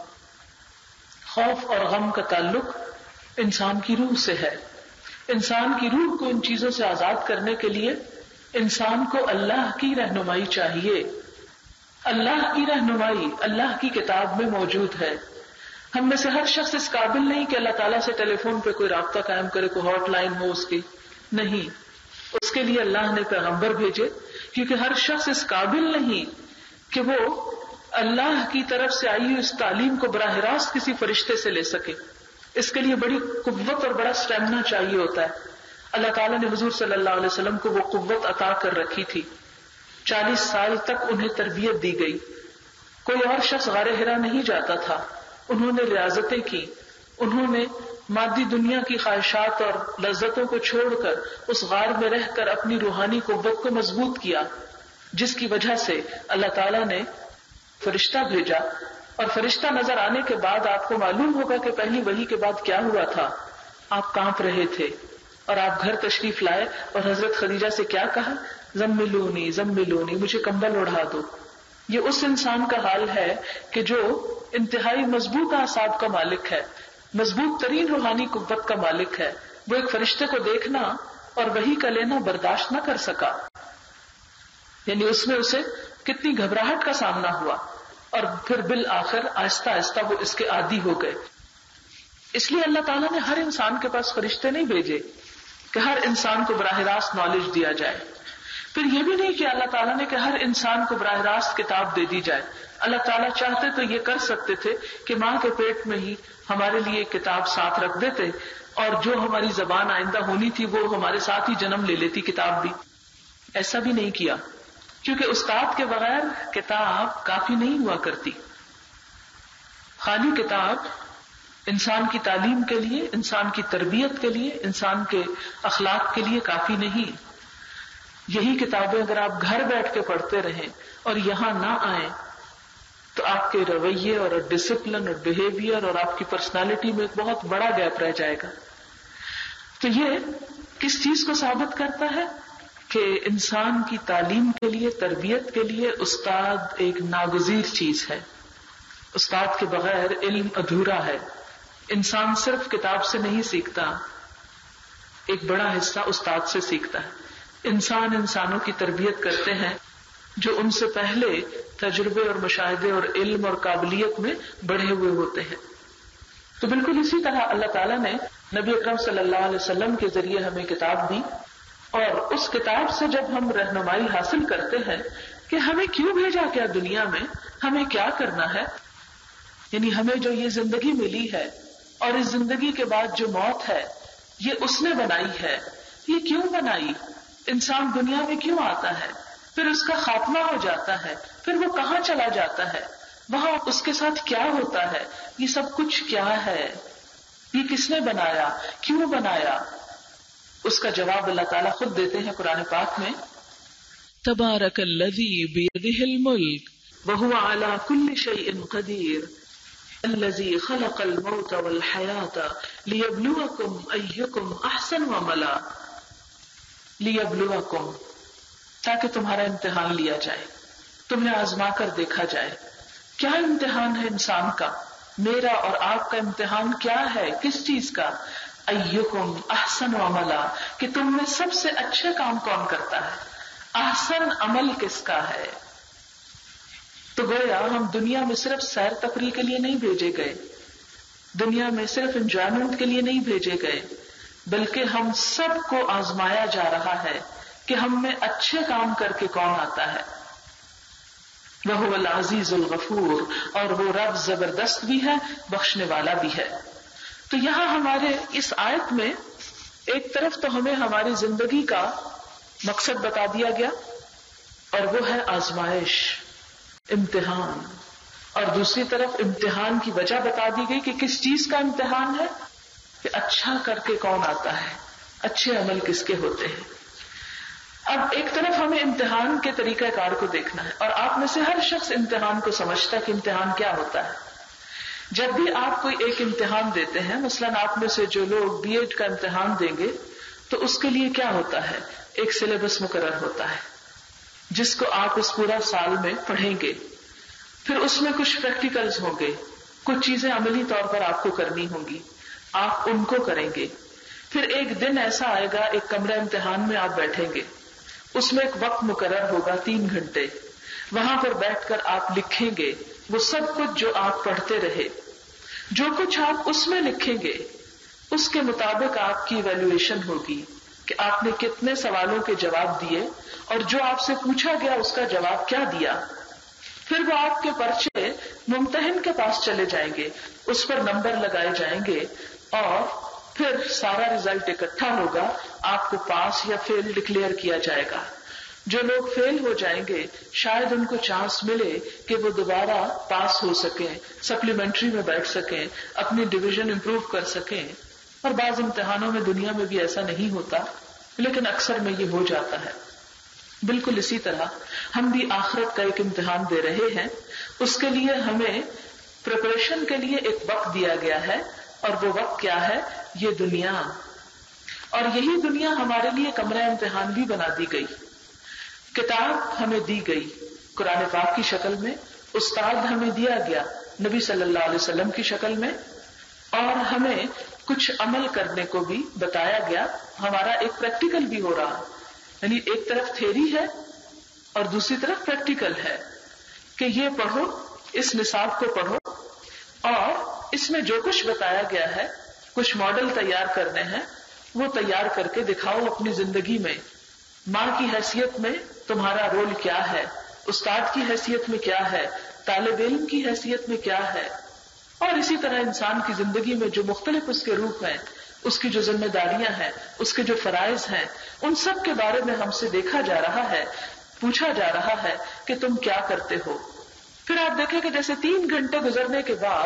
خوف اور غم کا تعلق انسان کی روح سے ہے۔ انسان کی روح کو ان چیزوں سے آزاد کرنے کے لیے انسان کو اللہ کی رہنمائی چاہیے۔ اللہ کی رہنمائی اللہ کی کتاب میں موجود ہے۔ ہم میں سے ہر شخص اس قابل نہیں کہ اللہ تعالیٰ سے ٹیلی فون پہ کوئی رابطہ قائم کرے، کوئی ہاٹ لائن ہو اس کی، نہیں۔ اس کے لیے اللہ نے پیغمبر بھیجے، کیونکہ ہر شخص اس قابل نہیں کہ وہ اللہ کی طرف سے آئی اس تعلیم کو براہ راست کسی فرشتے سے لے سکے۔ اس کے لیے بڑی قوت اور بڑا سٹیمنا چاہیے ہوتا ہے۔ اللہ تعالیٰ نے حضور صلی اللہ علیہ وسلم کو وہ قوت عطا کر رکھی تھی۔ 40 سال تک انہیں تربیت دی گئی۔ کوئی اور شخص غار حرا نہیں جاتا تھا۔ انہوں نے ریاضتیں کی، انہوں نے مادی دنیا کی خواہشات اور لذتوں کو چھوڑ کر اس غار میں رہ کر اپنی روحانی قوت کو مضبوط کیا، جس کی وجہ سے اللہ تعالیٰ نے فرشتہ بھیجا۔ اور فرشتہ نظر آنے کے بعد آپ کو معلوم ہوگا کہ پہلی وحی کے بعد کیا ہوا تھا۔ آپ کانپ رہے تھے اور آپ گھر تشریف لائے اور حضرت خدیجہ سے کیا کہا؟ زملونی زملونی، مجھے کمبل اڑا دو۔ یہ اس انسان کا حال ہے کہ جو انتہائی مضبوط اعصاب کا مالک ہے، مضبوط ترین روحانی قوت کا مالک ہے، وہ ایک فرشتے کو دیکھنا اور وحی کا لینا برداشت نہ کر سکا۔ یعنی اس میں اسے کتنی گھبراہٹ کا سامنا ہوا، اور پھر بالآخر آہستہ آہستہ وہ اس کے عادی ہو گئے۔ اس لیے اللہ تعالیٰ نے ہر انسان کے پاس فرشتے نہیں بھیجے کہ ہر انسان کو براہ راست نالج دیا جائے۔ پھر یہ بھی نہیں کہ اللہ تعالیٰ نے کہ ہر انسان کو براہ راست کتاب دے دی جائے۔ اللہ تعالیٰ چاہتے تو یہ کر سکتے تھے کہ ماں کے پیٹ میں ہی ہمارے لیے ایک کتاب ساتھ رکھ دیتے، اور جو ہماری زبان آئندہ ہونی تھی وہ ہمارے ساتھ ہی جنم لے لیتی کتاب بھی۔ ایسا بھی نہیں کیا، کیونکہ استاد کے بغیر کتاب کافی نہیں ہوا کرتی۔ خالی کتاب انسان کی تعلیم کے لیے، انسان کی تربیت کے لیے، انسان کے اخلاق کے لیے کافی نہیں۔ یہی کتابیں اگر آپ گھر بیٹھ کے پڑھتے رہیں اور یہاں نہ آئیں تو آپ کے رویے اور ڈسپلن اور بیہیویئر اور آپ کی پرسنالٹی میں ایک بہت بڑا گیپ رہ جائے گا۔ تو یہ کس چیز کو ثابت کرتا ہے کہ انسان کی تعلیم کے لیے، تربیت کے لیے استاد ایک ناگزیر چیز ہے۔ استاد کے بغیر علم ادھورا ہے۔ انسان صرف کتاب سے نہیں سیکھتا، ایک بڑا حصہ استاد سے سیکھتا ہے۔ انسان انسانوں کی تربیت کرتے ہیں جو ان سے پہلے تجربے اور مشاہدے اور علم اور قابلیت میں بڑھے ہوئے ہوتے ہیں۔ تو بالکل اسی طرح اللہ تعالیٰ نے نبی اکرم صلی اللہ علیہ وسلم کے ذریعے ہمیں کتاب دی، اور اس کتاب سے جب ہم رہنمائی حاصل کرتے ہیں کہ ہمیں کیوں بھیجا کیا دنیا میں، ہمیں کیا کرنا ہے، یعنی ہمیں جو یہ زندگی ملی ہے اور اس زندگی کے بعد جو موت ہے یہ اس نے بنائی ہے، یہ کیوں بنائی، انسان دنیا میں کیوں آتا ہے، پھر اس کا خاتمہ ہو جاتا ہے، پھر وہ کہاں چلا جاتا ہے، وہاں اس کے ساتھ کیا ہوتا ہے، یہ سب کچھ کیا ہے، یہ کس نے بنایا، کیوں بنایا، اس کا جواب اللہ تعالیٰ خود دیتے ہیں قرآن پاک میں۔ تبارک الذی بیدہ الملک وہو علی کل شیء قدیر الذی خلق الموت والحیاۃ لیبلوکم ایکم احسن عملا، لیبلوکم، تاکہ تمہارا امتحان لیا جائے، تمہیں آزما کر دیکھا جائے۔ کیا امتحان ہے انسان کا؟ میرا اور آپ کا امتحان کیا ہے؟ کس چیز کا؟ ایکم احسن عملا، کہ تم میں سب سے اچھے کام کون کرتا ہے، احسن عمل کس کا ہے۔ تو گویا ہم دنیا میں صرف سیر تفریح کے لیے نہیں بھیجے گئے، دنیا میں صرف انجوائمنٹ کے لیے نہیں بھیجے گئے، بلکہ ہم سب کو آزمایا جا رہا ہے کہ ہم میں اچھے کام کر کے کون آتا ہے۔ وَهُوَ الْعَزِيزُ الْغَفُورُ، اور وہ رب زبردست بھی ہے، بخشنے والا بھی ہے۔ تو یہاں ہمارے اس آیت میں ایک طرف تو ہمیں ہماری زندگی کا مقصد بتا دیا گیا، اور وہ ہے آزمائش، امتحان، اور دوسری طرف امتحان کی وجہ بتا دی گئی کہ کس چیز کا امتحان ہے، کہ اچھا کر کے کون آتا ہے، اچھے عمل کس کے ہوتے ہیں۔ اب ایک طرف ہمیں امتحان کے طریقہ کار کو دیکھنا ہے، اور آپ میں سے ہر شخص امتحان کو سمجھتا ہے کہ امتحان کیا ہوتا ہے۔ جب بھی آپ کوئی ایک امتحان دیتے ہیں، مثلاً آپ میں سے جو لوگ بی ایڈ کا امتحان دیں گے تو اس کے لیے کیا ہوتا ہے، ایک سلیبس مقرر ہوتا ہے جس کو آپ اس پورا سال میں پڑھیں گے، پھر اس میں کچھ پریکٹیکلز ہوں گے، کچھ چیزیں عملی طور پر آپ کو کرنی ہوں گی، آپ ان کو کریں گے، پھر ایک دن ایسا آئے گا ایک کمرہ امتحان میں آپ بیٹھیں گے، اس میں ایک وقت مقرر ہوگا 3 گھنٹے، وہاں پر بیٹھ کر آپ لکھیں گے وہ سب کچھ جو آپ پڑھتے رہے، جو کچھ آپ اس میں لکھیں گے اس کے مطابق آپ کی ایویلویشن ہوگی کہ آپ نے کتنے سوالوں کے جواب دیے اور جو آپ سے پوچھا گیا اس کا جواب کیا دیا۔ پھر وہ آپ کے پرچے ممتحن کے پاس چلے جائیں گے، اس پر نمبر لگائے جائیں گے، اور پھر سارا رزلٹ اکٹھا ہوگا، آپ کو پاس یا فیل ڈکلیئر کیا جائے گا۔ جو لوگ فیل ہو جائیں گے شاید ان کو چانس ملے کہ وہ دوبارہ پاس ہو سکیں، سپلیمنٹری میں بیٹھ سکیں، اپنی ڈویژن امپروو کر سکیں، اور بعض امتحانوں میں دنیا میں بھی ایسا نہیں ہوتا لیکن اکثر میں یہ ہو جاتا ہے۔ بالکل اسی طرح ہم بھی آخرت کا ایک امتحان دے رہے ہیں، اس کے لیے ہمیں پریپریشن کے لیے ایک وقت دیا گیا ہے، اور وہ وقت کیا ہے، یہ دنیا، اور یہی دنیا ہمارے لیے کمرہ امتحان بھی بنا دی گئی۔ کتاب ہمیں دی گئی قرآن پاک کی شکل میں، استاد ہمیں دیا گیا نبی صلی اللہ علیہ وسلم کی شکل میں، اور ہمیں کچھ عمل کرنے کو بھی بتایا گیا، ہمارا ایک پریکٹیکل بھی ہو رہا، یعنی ایک طرف تھیوری ہے اور دوسری طرف پریکٹیکل ہے کہ یہ پڑھو، اس نصاب کو پڑھو، اور اس میں جو کچھ بتایا گیا ہے، کچھ ماڈل تیار کرنے ہیں، وہ تیار کر کے دکھاؤ اپنی زندگی میں۔ ماں کی حیثیت میں تمہارا رول کیا ہے، استاد کی حیثیت میں کیا ہے، طالب علم کی حیثیت میں کیا ہے، اور اسی طرح انسان کی زندگی میں جو مختلف اس کے روپ ہیں، اس کی جو ذمہ داریاں ہیں، اس کے جو فرائض ہیں، ان سب کے بارے میں ہم سے دیکھا جا رہا ہے، پوچھا جا رہا ہے کہ تم کیا کرتے ہو۔ پھر آپ دیکھیں کہ جیسے 3 گھنٹے گزرنے کے بعد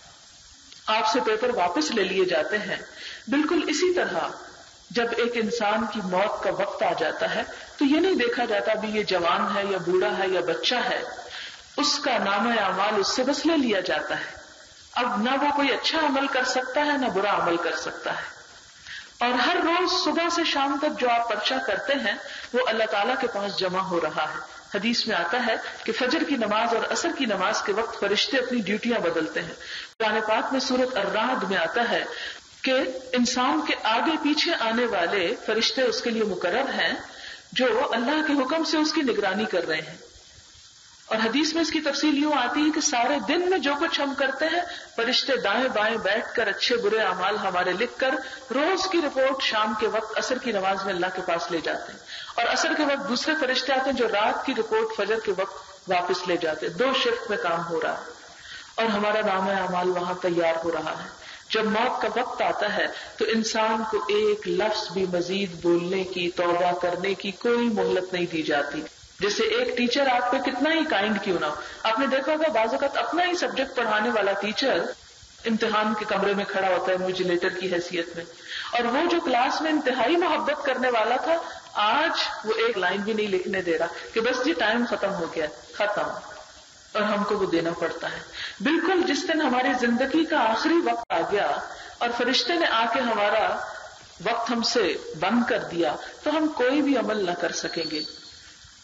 آپ سے پیپر واپس لے لیے جاتے ہیں، بالکل اسی طرح جب ایک انسان کی موت کا وقت آ جاتا ہے تو یہ نہیں دیکھا جاتا بھی یہ جوان ہے یا بوڑھا ہے یا بچہ ہے، اس کا نامہ اعمال اس سے بس لے لیا جاتا ہے۔ اب نہ وہ کوئی اچھا عمل کر سکتا ہے نہ برا عمل کر سکتا ہے، اور ہر روز صبح سے شام تک جو آپ پرچہ کرتے ہیں وہ اللہ تعالیٰ کے پاس جمع ہو رہا ہے۔ حدیث میں آتا ہے کہ فجر کی نماز اور عصر کی نماز کے وقت فرشتے اپنی ڈیوٹیاں بدلتے ہیں۔ قرآن پاک میں سورۃ الرعد میں آتا ہے کہ انسان کے آگے پیچھے آنے والے فرشتے اس کے لیے مقرر ہیں جو اللہ کے حکم سے اس کی نگرانی کر رہے ہیں۔ اور حدیث میں اس کی تفصیل یوں آتی ہے کہ سارے دن میں جو کچھ ہم کرتے ہیں فرشتے دائیں بائیں بیٹھ کر اچھے برے اعمال ہمارے لکھ کر روز کی رپورٹ شام کے وقت عصر کی نماز میں اللہ کے پاس لے جاتے ہیں، اور عصر کے وقت دوسرے فرشتے آتے ہیں جو رات کی رپورٹ فجر کے وقت واپس لے جاتے ہیں۔ 2 شفٹ میں کام ہو رہا ہے اور ہمارا نامہ اعمال وہاں تیار ہو رہا ہے۔ جب موت کا وقت آتا ہے تو انسان کو ایک لفظ بھی مزید بولنے کی، توبہ کرنے کی کوئی مہلت نہیں دی جاتی۔ جیسے ایک ٹیچر آپ پہ کتنا ہی کائنڈ کیوں نہ ہو، آپ نے دیکھا ہوگا بعض اوقات اپنا ہی سبجیکٹ پڑھانے والا ٹیچر امتحان کے کمرے میں کھڑا ہوتا ہے موجیلیٹر کی حیثیت میں، اور وہ جو کلاس میں انتہائی محبت کرنے والا تھا آج وہ ایک لائن بھی نہیں لکھنے دے رہا کہ بس جی ٹائم ختم ہو گیا، ختم، اور ہم کو وہ دینا پڑتا ہے۔ بالکل جس دن ہماری زندگی کا آخری وقت آ گیا اور فرشتے نے آ کے ہمارا وقت ہم سے بند کر دیا تو ہم کوئی بھی عمل نہ کر سکیں گے۔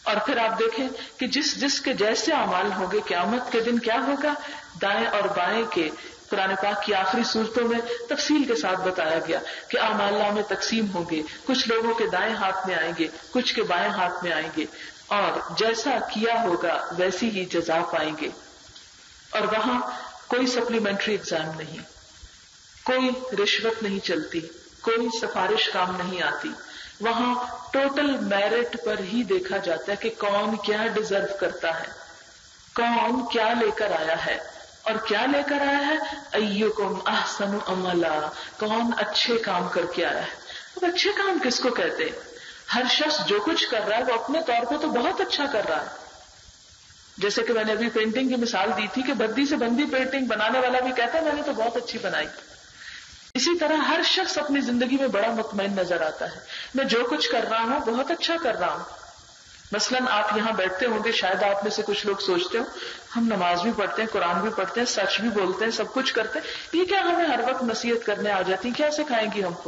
اور پھر آپ دیکھیں کہ جس کے جیسے اعمال ہوں گے قیامت کے دن کیا ہوگا، دائیں اور بائیں کے قرآن پاک کی آخری صورتوں میں تفصیل کے ساتھ بتایا گیا کہ اعمال نامے تقسیم ہوں گے، کچھ لوگوں کے دائیں ہاتھ میں آئیں گے، کچھ کے بائیں ہاتھ میں آئیں گے، اور جیسا کیا ہوگا ویسی ہی جزا پائیں گے. اور وہاں کوئی سپلیمنٹری ایگزام نہیں، کوئی رشوت نہیں چلتی، کوئی سفارش کام نہیں آتی. وہاں ٹوٹل میرٹ پر ہی دیکھا جاتا ہے کہ کون کیا ڈیزرو کرتا ہے، کون کیا لے کر آیا ہے. اور کیا لے کر آیا ہے؟ ایکم احسن عملا، کون اچھے کام کر کے آیا ہے. اب اچھے کام کس کو کہتے ہیں؟ ہر شخص جو کچھ کر رہا ہے وہ اپنے طور پہ تو بہت اچھا کر رہا ہے. جیسے کہ میں نے ابھی پینٹنگ کی مثال دی تھی کہ بدی سے بندی پینٹنگ بنانے والا بھی کہتا ہے میں نے تو بہت اچھی بنائی. اسی طرح ہر شخص اپنی زندگی میں بڑا مطمئن نظر آتا ہے، میں جو کچھ کر رہا ہوں بہت اچھا کر رہا ہوں. مثلاً آپ یہاں بیٹھتے ہوں گے، شاید آپ میں سے کچھ لوگ سوچتے ہو ہم نماز بھی پڑھتے ہیں، قرآن بھی پڑھتے ہیں، سچ بھی بولتے ہیں، سب کچھ کرتے ہیں، یہ کیا ہمیں ہر وقت نصیحت کرنے آ جاتی، کیا سکھائیں گی ہم کو؟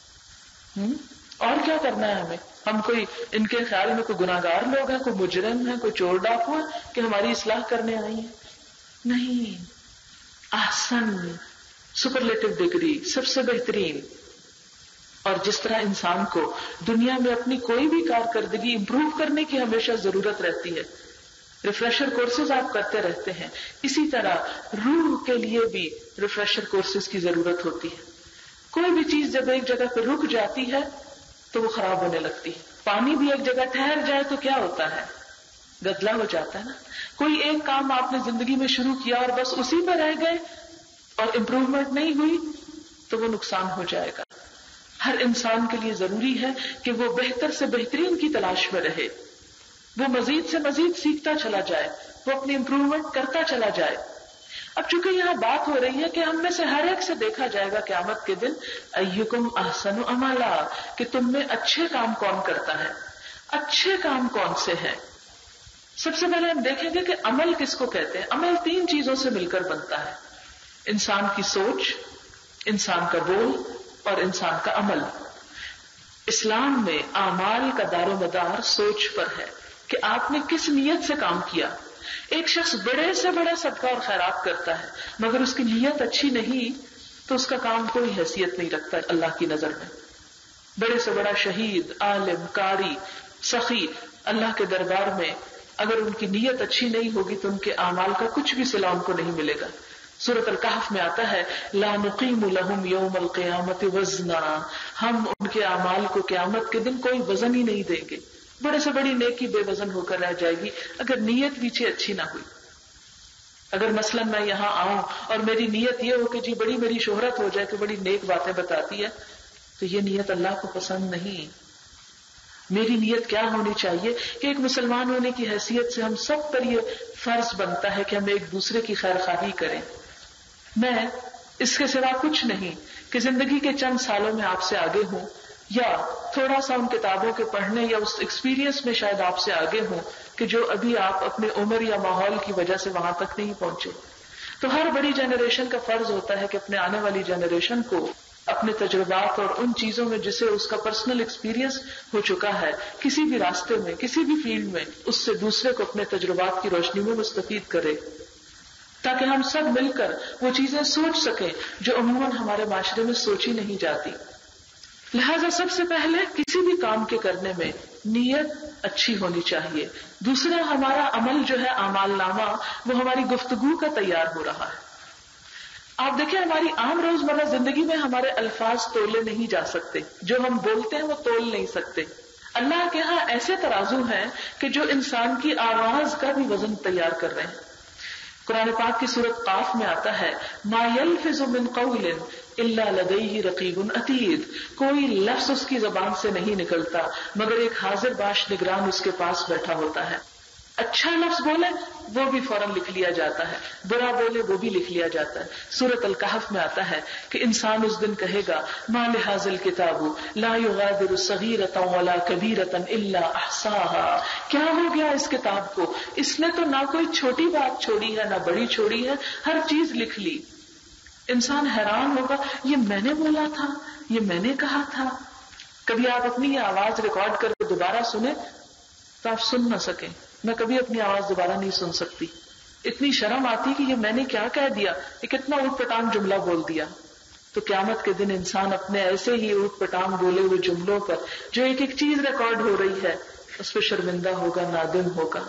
اور کیا کرنا ہے ہمیں؟ ہم کوئی ان کے خیال میں کوئی گناہگار لوگ ہیں، کوئی مجرم ہے، کوئی چور ڈاکو ہے کہ ہماری اصلاح کرنے آئی ہیں؟ نہیں. احسن، سپرلیٹو ڈگری، سب سے بہترین. اور جس طرح انسان کو دنیا میں اپنی کوئی بھی کارکردگی امپروو کرنے کی ہمیشہ ضرورت رہتی ہے، ریفریشر کورسز آپ کرتے رہتے ہیں، اسی طرح روح کے لیے بھی ریفریشر کورسز کی ضرورت ہوتی ہے. کوئی بھی چیز جب ایک جگہ پہ رک جاتی ہے تو وہ خراب ہونے لگتی ہے. پانی بھی ایک جگہ ٹھہر جائے تو کیا ہوتا ہے؟ گدلا ہو جاتا ہے نا. کوئی ایک کام آپ نے زندگی میں شروع کیا اور بس اسی پہ رہ گئے اور امپروومنٹ نہیں ہوئی تو وہ نقصان ہو جائے گا. ہر انسان کے لیے ضروری ہے کہ وہ بہتر سے بہترین کی تلاش میں رہے، وہ مزید سے مزید سیکھتا چلا جائے، وہ اپنی امپروومنٹ کرتا چلا جائے. اب چونکہ یہاں بات ہو رہی ہے کہ ہم میں سے ہر ایک سے دیکھا جائے گا قیامت کے دن ایکم احسن عملا، کہ تم میں اچھے کام کون کرتا ہے. اچھے کام کون سے ہیں؟ سب سے پہلے ہم دیکھیں گے کہ عمل کس کو کہتے ہیں. عمل 3 چیزوں سے مل کر بنتا ہے، انسان کی سوچ، انسان کا بول اور انسان کا عمل. اسلام میں اعمال کا دار و مدار سوچ پر ہے کہ آپ نے کس نیت سے کام کیا. ایک شخص بڑے سے بڑا صدقہ اور خیرات کرتا ہے مگر اس کی نیت اچھی نہیں تو اس کا کام کوئی حیثیت نہیں رکھتا اللہ کی نظر میں. بڑے سے بڑا شہید، عالم، قاری، سخی اللہ کے دربار میں اگر ان کی نیت اچھی نہیں ہوگی تو ان کے اعمال کا کچھ بھی صلہ ان کو نہیں ملے گا. سورۃ الکہف میں آتا ہے لا نقیم لہم یوم القیامت وزنا، ہم ان کے اعمال کو قیامت کے دن کوئی وزن ہی نہیں دیں گے. بڑے سے بڑی نیکی بے وزن ہو کر رہ جائے گی اگر نیت پیچھے اچھی نہ ہوئی. اگر مثلا میں یہاں آؤں اور میری نیت یہ ہو کہ جی بڑی میری شہرت ہو جائے کہ بڑی نیک باتیں بتاتی ہے تو یہ نیت اللہ کو پسند نہیں. میری نیت کیا ہونی چاہیے کہ ایک مسلمان ہونے کی حیثیت سے ہم سب پر یہ فرض بنتا ہے کہ ہم ایک دوسرے کی خیر خواہی کریں. میں اس کے سوا کچھ نہیں کہ زندگی کے چند سالوں میں آپ سے آگے ہوں یا تھوڑا سا ان کتابوں کے پڑھنے یا اس ایکسپیرینس میں شاید آپ سے آگے ہوں کہ جو ابھی آپ اپنے عمر یا ماحول کی وجہ سے وہاں تک نہیں پہنچے. تو ہر بڑی جنریشن کا فرض ہوتا ہے کہ اپنے آنے والی جنریشن کو اپنے تجربات اور ان چیزوں میں جسے اس کا پرسنل ایکسپیرینس ہو چکا ہے کسی بھی راستے میں کسی بھی فیلڈ میں اس سے دوسرے کو اپنے تجربات کی روشنی میں مستفید کرے تاکہ ہم سب مل کر وہ چیزیں سوچ سکیں جو عموماً ہمارے معاشرے میں سوچی نہیں جاتی. لہذا سب سے پہلے کسی بھی کام کے کرنے میں نیت اچھی ہونی چاہیے. دوسرا ہمارا عمل جو ہے اعمال نامہ وہ ہماری گفتگو کا تیار ہو رہا ہے. آپ دیکھیں ہماری عام روزمرہ زندگی میں ہمارے الفاظ تولے نہیں جا سکتے، جو ہم بولتے ہیں وہ تول نہیں سکتے. اللہ کے ہاں ایسے ترازو ہیں کہ جو انسان کی آواز کا بھی وزن تیار کر رہے ہیں. قرآن پاک کی سورۃ قاف میں آتا ہے ما یلفظ من قول الا لدیہ رقیب عتید، کوئی لفظ اس کی زبان سے نہیں نکلتا مگر ایک حاضر باش نگران اس کے پاس بیٹھا ہوتا ہے. اچھا لفظ بولے وہ بھی فوراً لکھ لیا جاتا ہے، برا بولے وہ بھی لکھ لیا جاتا ہے. سورۃ الکہف میں آتا ہے کہ انسان اس دن کہے گا ما لہذا الکتاب لا یغادر صغیرۃ ولا کبیرۃ الا احصاها، کیا ہو گیا اس کتاب کو، اس نے تو نہ کوئی چھوٹی بات چھوڑی ہے نہ بڑی چھوڑی ہے، ہر چیز لکھ لی. انسان حیران ہوگا یہ میں نے بولا تھا، یہ میں نے کہا تھا. کبھی آپ اپنی یہ آواز ریکارڈ کر کے دوبارہ سنیں تو آپ سن نہ سکیں. میں کبھی اپنی آواز دوبارہ نہیں سن سکتی. اتنی شرم آتی کہ یہ میں نے کیا کہہ دیا, یہ کتنا اوٹ پٹانگ جملہ بول دیا. تو قیامت کے دن انسان اپنے ایسے ہی اوٹ پٹانگ بولے ہوئے جملوں پر جو ایک ایک چیز ریکارڈ ہو رہی ہے اس پہ شرمندہ ہوگا, نادم ہوگا.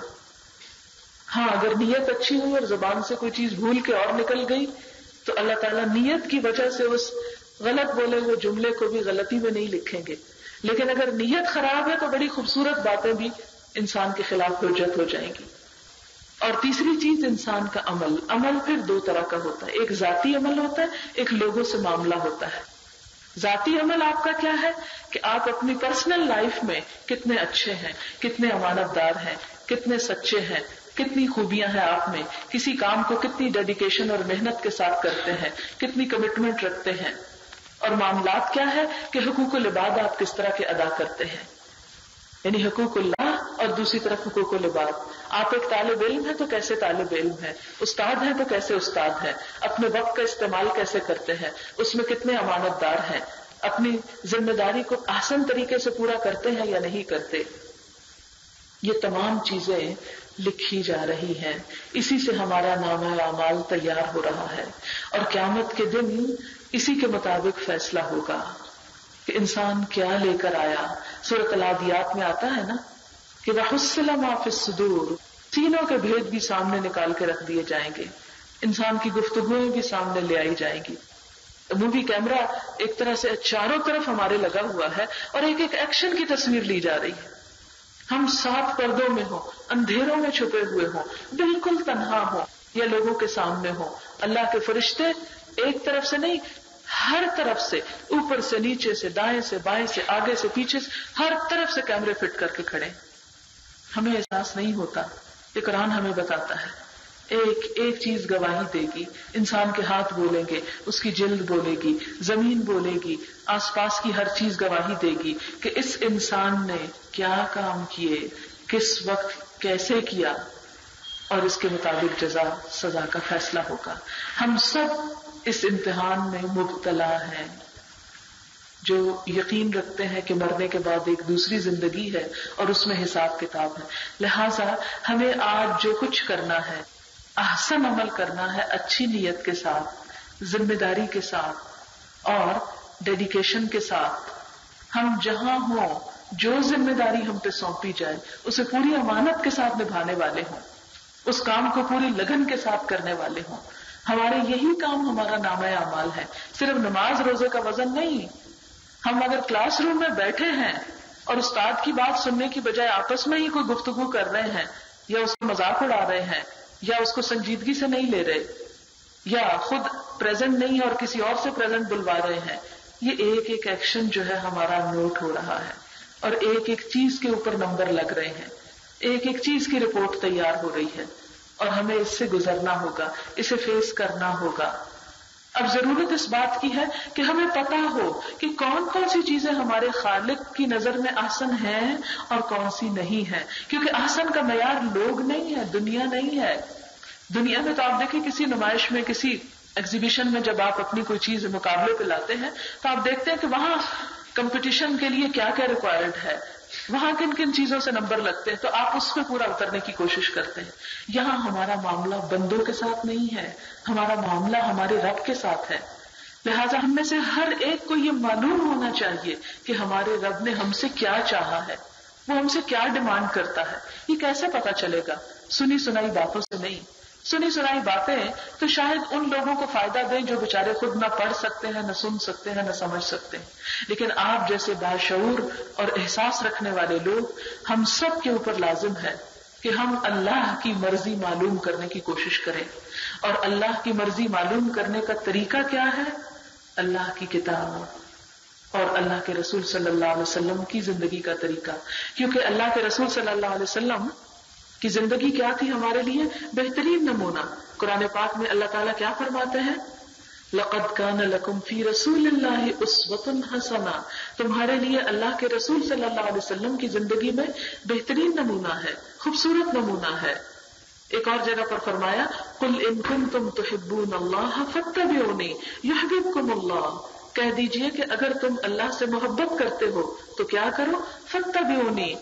ہاں اگر نیت اچھی ہوئی اور زبان سے کوئی چیز بھول کے اور نکل گئی تو اللہ تعالیٰ نیت کی وجہ سے اس غلط بولے ہوئے جملے کو بھی غلطی میں نہیں لکھیں گے. لیکن اگر نیت خراب ہے تو بڑی خوبصورت باتیں بھی انسان کے خلاف حجت ہو جائیں گی. اور تیسری چیز انسان کا عمل. عمل پھر دو طرح کا ہوتا ہے, ایک ذاتی عمل ہوتا ہے, ایک لوگوں سے معاملہ ہوتا ہے. ذاتی عمل آپ کا کیا ہے کہ آپ اپنی پرسنل لائف میں کتنے اچھے ہیں, کتنے امانت دار ہیں, کتنے سچے ہیں, کتنی خوبیاں ہیں آپ میں, کسی کام کو کتنی ڈیڈیکیشن اور محنت کے ساتھ کرتے ہیں, کتنی کمٹمنٹ رکھتے ہیں. اور معاملات کیا ہے کہ حقوق العباد آپ کس طرح کے ادا کرتے ہیں, یعنی حقوق اللہ اور دوسری طرف حقوق العباد. آپ ایک طالب علم ہے تو کیسے طالب علم ہے, استاد ہے تو کیسے استاد ہے, اپنے وقت کا استعمال کیسے کرتے ہیں, اس میں کتنے امانت دار ہیں, اپنی ذمہ داری کو احسن طریقے سے پورا کرتے ہیں یا نہیں کرتے. یہ تمام چیزیں لکھی جا رہی ہیں. اسی سے ہمارا نامہ اعمال تیار ہو رہا ہے اور قیامت کے دن اسی کے مطابق فیصلہ ہوگا کہ انسان کیا لے کر آیا. سورۃ العادیات میں آتا ہے نا کہ وَحُصِّلَ مَا فِي الصُّدُورِ, سینوں کے بھید بھی سامنے نکال کے رکھ دیے جائیں گے, انسان کی گفتگویں بھی سامنے لے آئی جائیں گی. مووی کیمرہ ایک طرح سے چاروں طرف ہمارے لگا ہوا ہے اور ایک ایک ایکشن کی تصویر لی جا رہی ہے. ہم 7 پردوں میں ہوں, اندھیروں میں چھپے ہوئے ہوں, بالکل تنہا ہوں یا لوگوں کے سامنے ہوں, اللہ کے فرشتے ایک طرف سے نہیں, ہر طرف سے, اوپر سے نیچے سے, دائیں سے بائیں سے, آگے سے پیچھے سے, ہر طرف سے کیمرے فٹ کر کے کھڑے. ہمیں احساس نہیں ہوتا. یہ قرآن ہمیں بتاتا ہے ایک ایک چیز گواہی دے گی. انسان کے ہاتھ بولیں گے, اس کی جلد بولے گی, زمین بولے گی, آس پاس کی ہر چیز گواہی دے گی کہ اس انسان نے کیا کام کیے, کس وقت کیسے کیا, اور اس کے مطابق جزا سزا کا فیصلہ ہوگا. ہم سب اس امتحان میں مبتلا ہیں. جو یقین رکھتے ہیں کہ مرنے کے بعد ایک دوسری زندگی ہے اور اس میں حساب کتاب ہے. لہذا ہمیں آج جو کچھ کرنا ہے, احسن عمل کرنا ہے, اچھی نیت کے ساتھ, ذمہ داری کے ساتھ اور ڈیڈیکیشن کے ساتھ. ہم جہاں ہوں, جو ذمہ داری ہم پہ سونپی جائے اسے پوری امانت کے ساتھ نبھانے والے ہوں, اس کام کو پوری لگن کے ساتھ کرنے والے ہوں. ہمارے یہی کام ہمارا نامہ اعمال ہے, صرف نماز روزے کا وزن نہیں. ہم اگر کلاس روم میں بیٹھے ہیں اور استاد کی بات سننے کی بجائے آپس میں ہی کوئی گفتگو کر رہے ہیں یا اس کا مذاق اڑا رہے ہیں یا اس کو سنجیدگی سے نہیں لے رہے یا خود پریزنٹ نہیں اور کسی اور سے پریزنٹ بلوا رہے ہیں, یہ ایک ایک ایکشن جو ہے ہمارا نوٹ ہو رہا ہے اور ایک ایک چیز کے اوپر نمبر لگ رہے ہیں, ایک ایک چیز کی رپورٹ تیار ہو رہی ہے اور ہمیں اس سے گزرنا ہوگا, اسے فیس کرنا ہوگا. اب ضرورت اس بات کی ہے کہ ہمیں پتا ہو کہ کون کون سی چیزیں ہمارے خالق کی نظر میں احسن ہیں اور کون سی نہیں ہیں, کیونکہ احسن کا معیار لوگ نہیں ہے, دنیا نہیں ہے. دنیا میں تو آپ دیکھیں کسی نمائش میں, کسی ایگزیبیشن میں جب آپ اپنی کوئی چیز مقابلے پہ لاتے ہیں تو آپ دیکھتے ہیں کہ وہاں کمپٹیشن کے لیے کیا کیا ریکوائرڈ ہے, وہاں کن کن چیزوں سے نمبر لگتے ہیں, تو آپ اس پہ پورا اترنے کی کوشش کرتے ہیں. یہاں ہمارا معاملہ بندوں کے ساتھ نہیں ہے, ہمارا معاملہ ہمارے رب کے ساتھ ہے. لہٰذا ہم میں سے ہر ایک کو یہ معلوم ہونا چاہیے کہ ہمارے رب نے ہم سے کیا چاہا ہے, وہ ہم سے کیا ڈیمانڈ کرتا ہے. یہ کیسے پتا چلے گا؟ سنی سنائی باتوں سے نہیں. سنی سنائی باتیں تو شاید ان لوگوں کو فائدہ دیں جو بیچارے خود نہ پڑھ سکتے ہیں, نہ سن سکتے ہیں, نہ سمجھ سکتے ہیں. لیکن آپ جیسے باشعور اور احساس رکھنے والے لوگ, ہم سب کے اوپر لازم ہے کہ ہم اللہ کی مرضی معلوم کرنے کی کوشش کریں. اور اللہ کی مرضی معلوم کرنے کا طریقہ کیا ہے؟ اللہ کی کتاب اور اللہ کے رسول صلی اللہ علیہ وسلم کی زندگی کا طریقہ. کیونکہ اللہ کے رسول صلی اللہ علیہ وسلم کی زندگی کیا تھی ہمارے لیے؟ بہترین نمونہ. قرآن پاک میں اللہ تعالیٰ کیا فرماتے ہیں؟ لَقَدْ كَانَ لَكُمْ فِي رَسُولِ اللَّهِ أُسْوَةٌ حَسَنَةٌ, تمہارے لیے اللہ کے رسول صلی اللہ علیہ وسلم کی زندگی میں بہترین نمونہ ہے, خوبصورت نمونہ ہے. ایک اور جگہ پر فرمایا قُلْ إِن كُنتُمْ تُحِبُّونَ اللَّهَ فَاتَّبِعُونِي يُحْبِبْكُمُ اللَّهُ, کہہ دیجئے کہ اگر تم اللہ سے محبت کرتے ہو تو کیا کرو؟ فَاتَّبِعُونِی,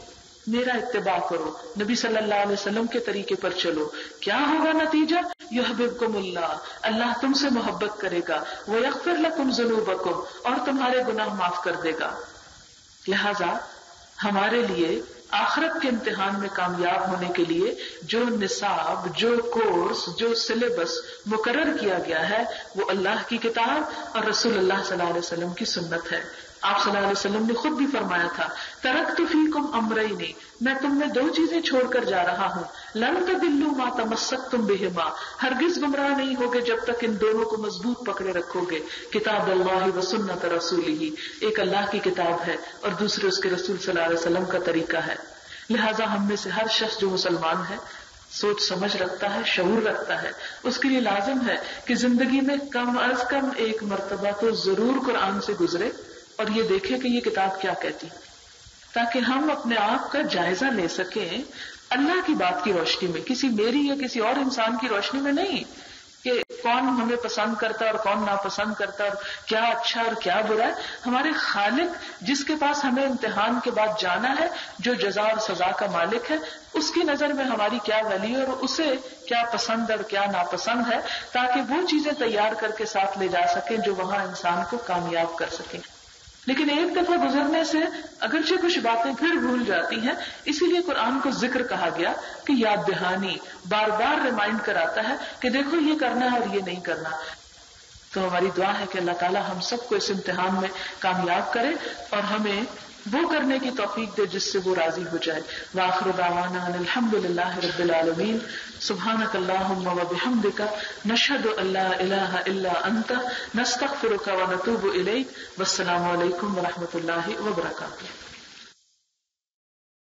میرا اتباع کرو، نبی صلی اللہ علیہ وسلم کے طریقے پر چلو. کیا ہوگا نتیجہ؟ یحببکم اللہ، اللہ تم سے محبت کرے گا، ویغفر لکم ذنوبکم، اور تمہارے گناہ معاف کر دے گا. لہذا ہمارے لیے آخرت کے امتحان میں کامیاب ہونے کے لیے جو نصاب، جو کورس، جو سلیبس مقرر کیا گیا ہے وہ اللہ کی کتاب اور رسول اللہ صلی اللہ علیہ وسلم کی سنت ہے. آپ صلی اللہ علیہ وسلم نے خود بھی فرمایا تھا، ترکت فیکم امرین، میں تم میں 2 چیزیں چھوڑ کر جا رہا ہوں، لن تضلوا ما تمسکتم بہما، ہرگز گمراہ نہیں ہوگے جب تک ان دونوں کو مضبوط پکڑے رکھو گے، کتاب اللہ و سنت رسولہ، ایک اللہ کی کتاب ہے اور دوسرے اس کے رسول صلی اللہ علیہ وسلم کا طریقہ ہے. لہذا ہم میں سے ہر شخص جو مسلمان ہے، سوچ سمجھ رکھتا ہے، شعور رکھتا ہے، اس کے لیے لازم ہے کہ زندگی میں کم از کم ایک مرتبہ تو ضرور قرآن سے گزرے اور یہ دیکھے کہ یہ کتاب کیا کہتی، تاکہ ہم اپنے آپ کا جائزہ لے سکیں اللہ کی بات کی روشنی میں، کسی میری یا کسی اور انسان کی روشنی میں نہیں کہ کون ہمیں پسند کرتا ہے اور کون ناپسند کرتا ہے اور کیا اچھا اور کیا برا ہے. ہمارے خالق جس کے پاس ہمیں امتحان کے بعد جانا ہے، جو جزا اور سزا کا مالک ہے، اس کی نظر میں ہماری کیا ویلیو اور اسے کیا پسند اور کیا ناپسند ہے، تاکہ وہ چیزیں تیار کر کے ساتھ لے جا سکیں جو وہاں انسان کو کامیاب کر سکیں. لیکن ایک دفعہ گزرنے سے اگرچہ کچھ باتیں پھر بھول جاتی ہیں، اسی لیے قرآن کو ذکر کہا گیا کہ یاد دہانی، بار بار ریمائنڈ کراتا ہے کہ دیکھو یہ کرنا ہے اور یہ نہیں کرنا. تو ہماری دعا ہے کہ اللہ تعالی ہم سب کو اس امتحان میں کامیاب کرے اور ہمیں وہ کرنے کی توفیق دے جس سے وہ راضی ہو جائے. وآخر دعوانا ان الحمد للہ رب العالمین. سبحانک اللہم وبحمدک، نشہد ان لا الہ الا انت، نستغفرک ونتوب الیک. والسلام علیکم ورحمۃ اللہ وبرکاتہ.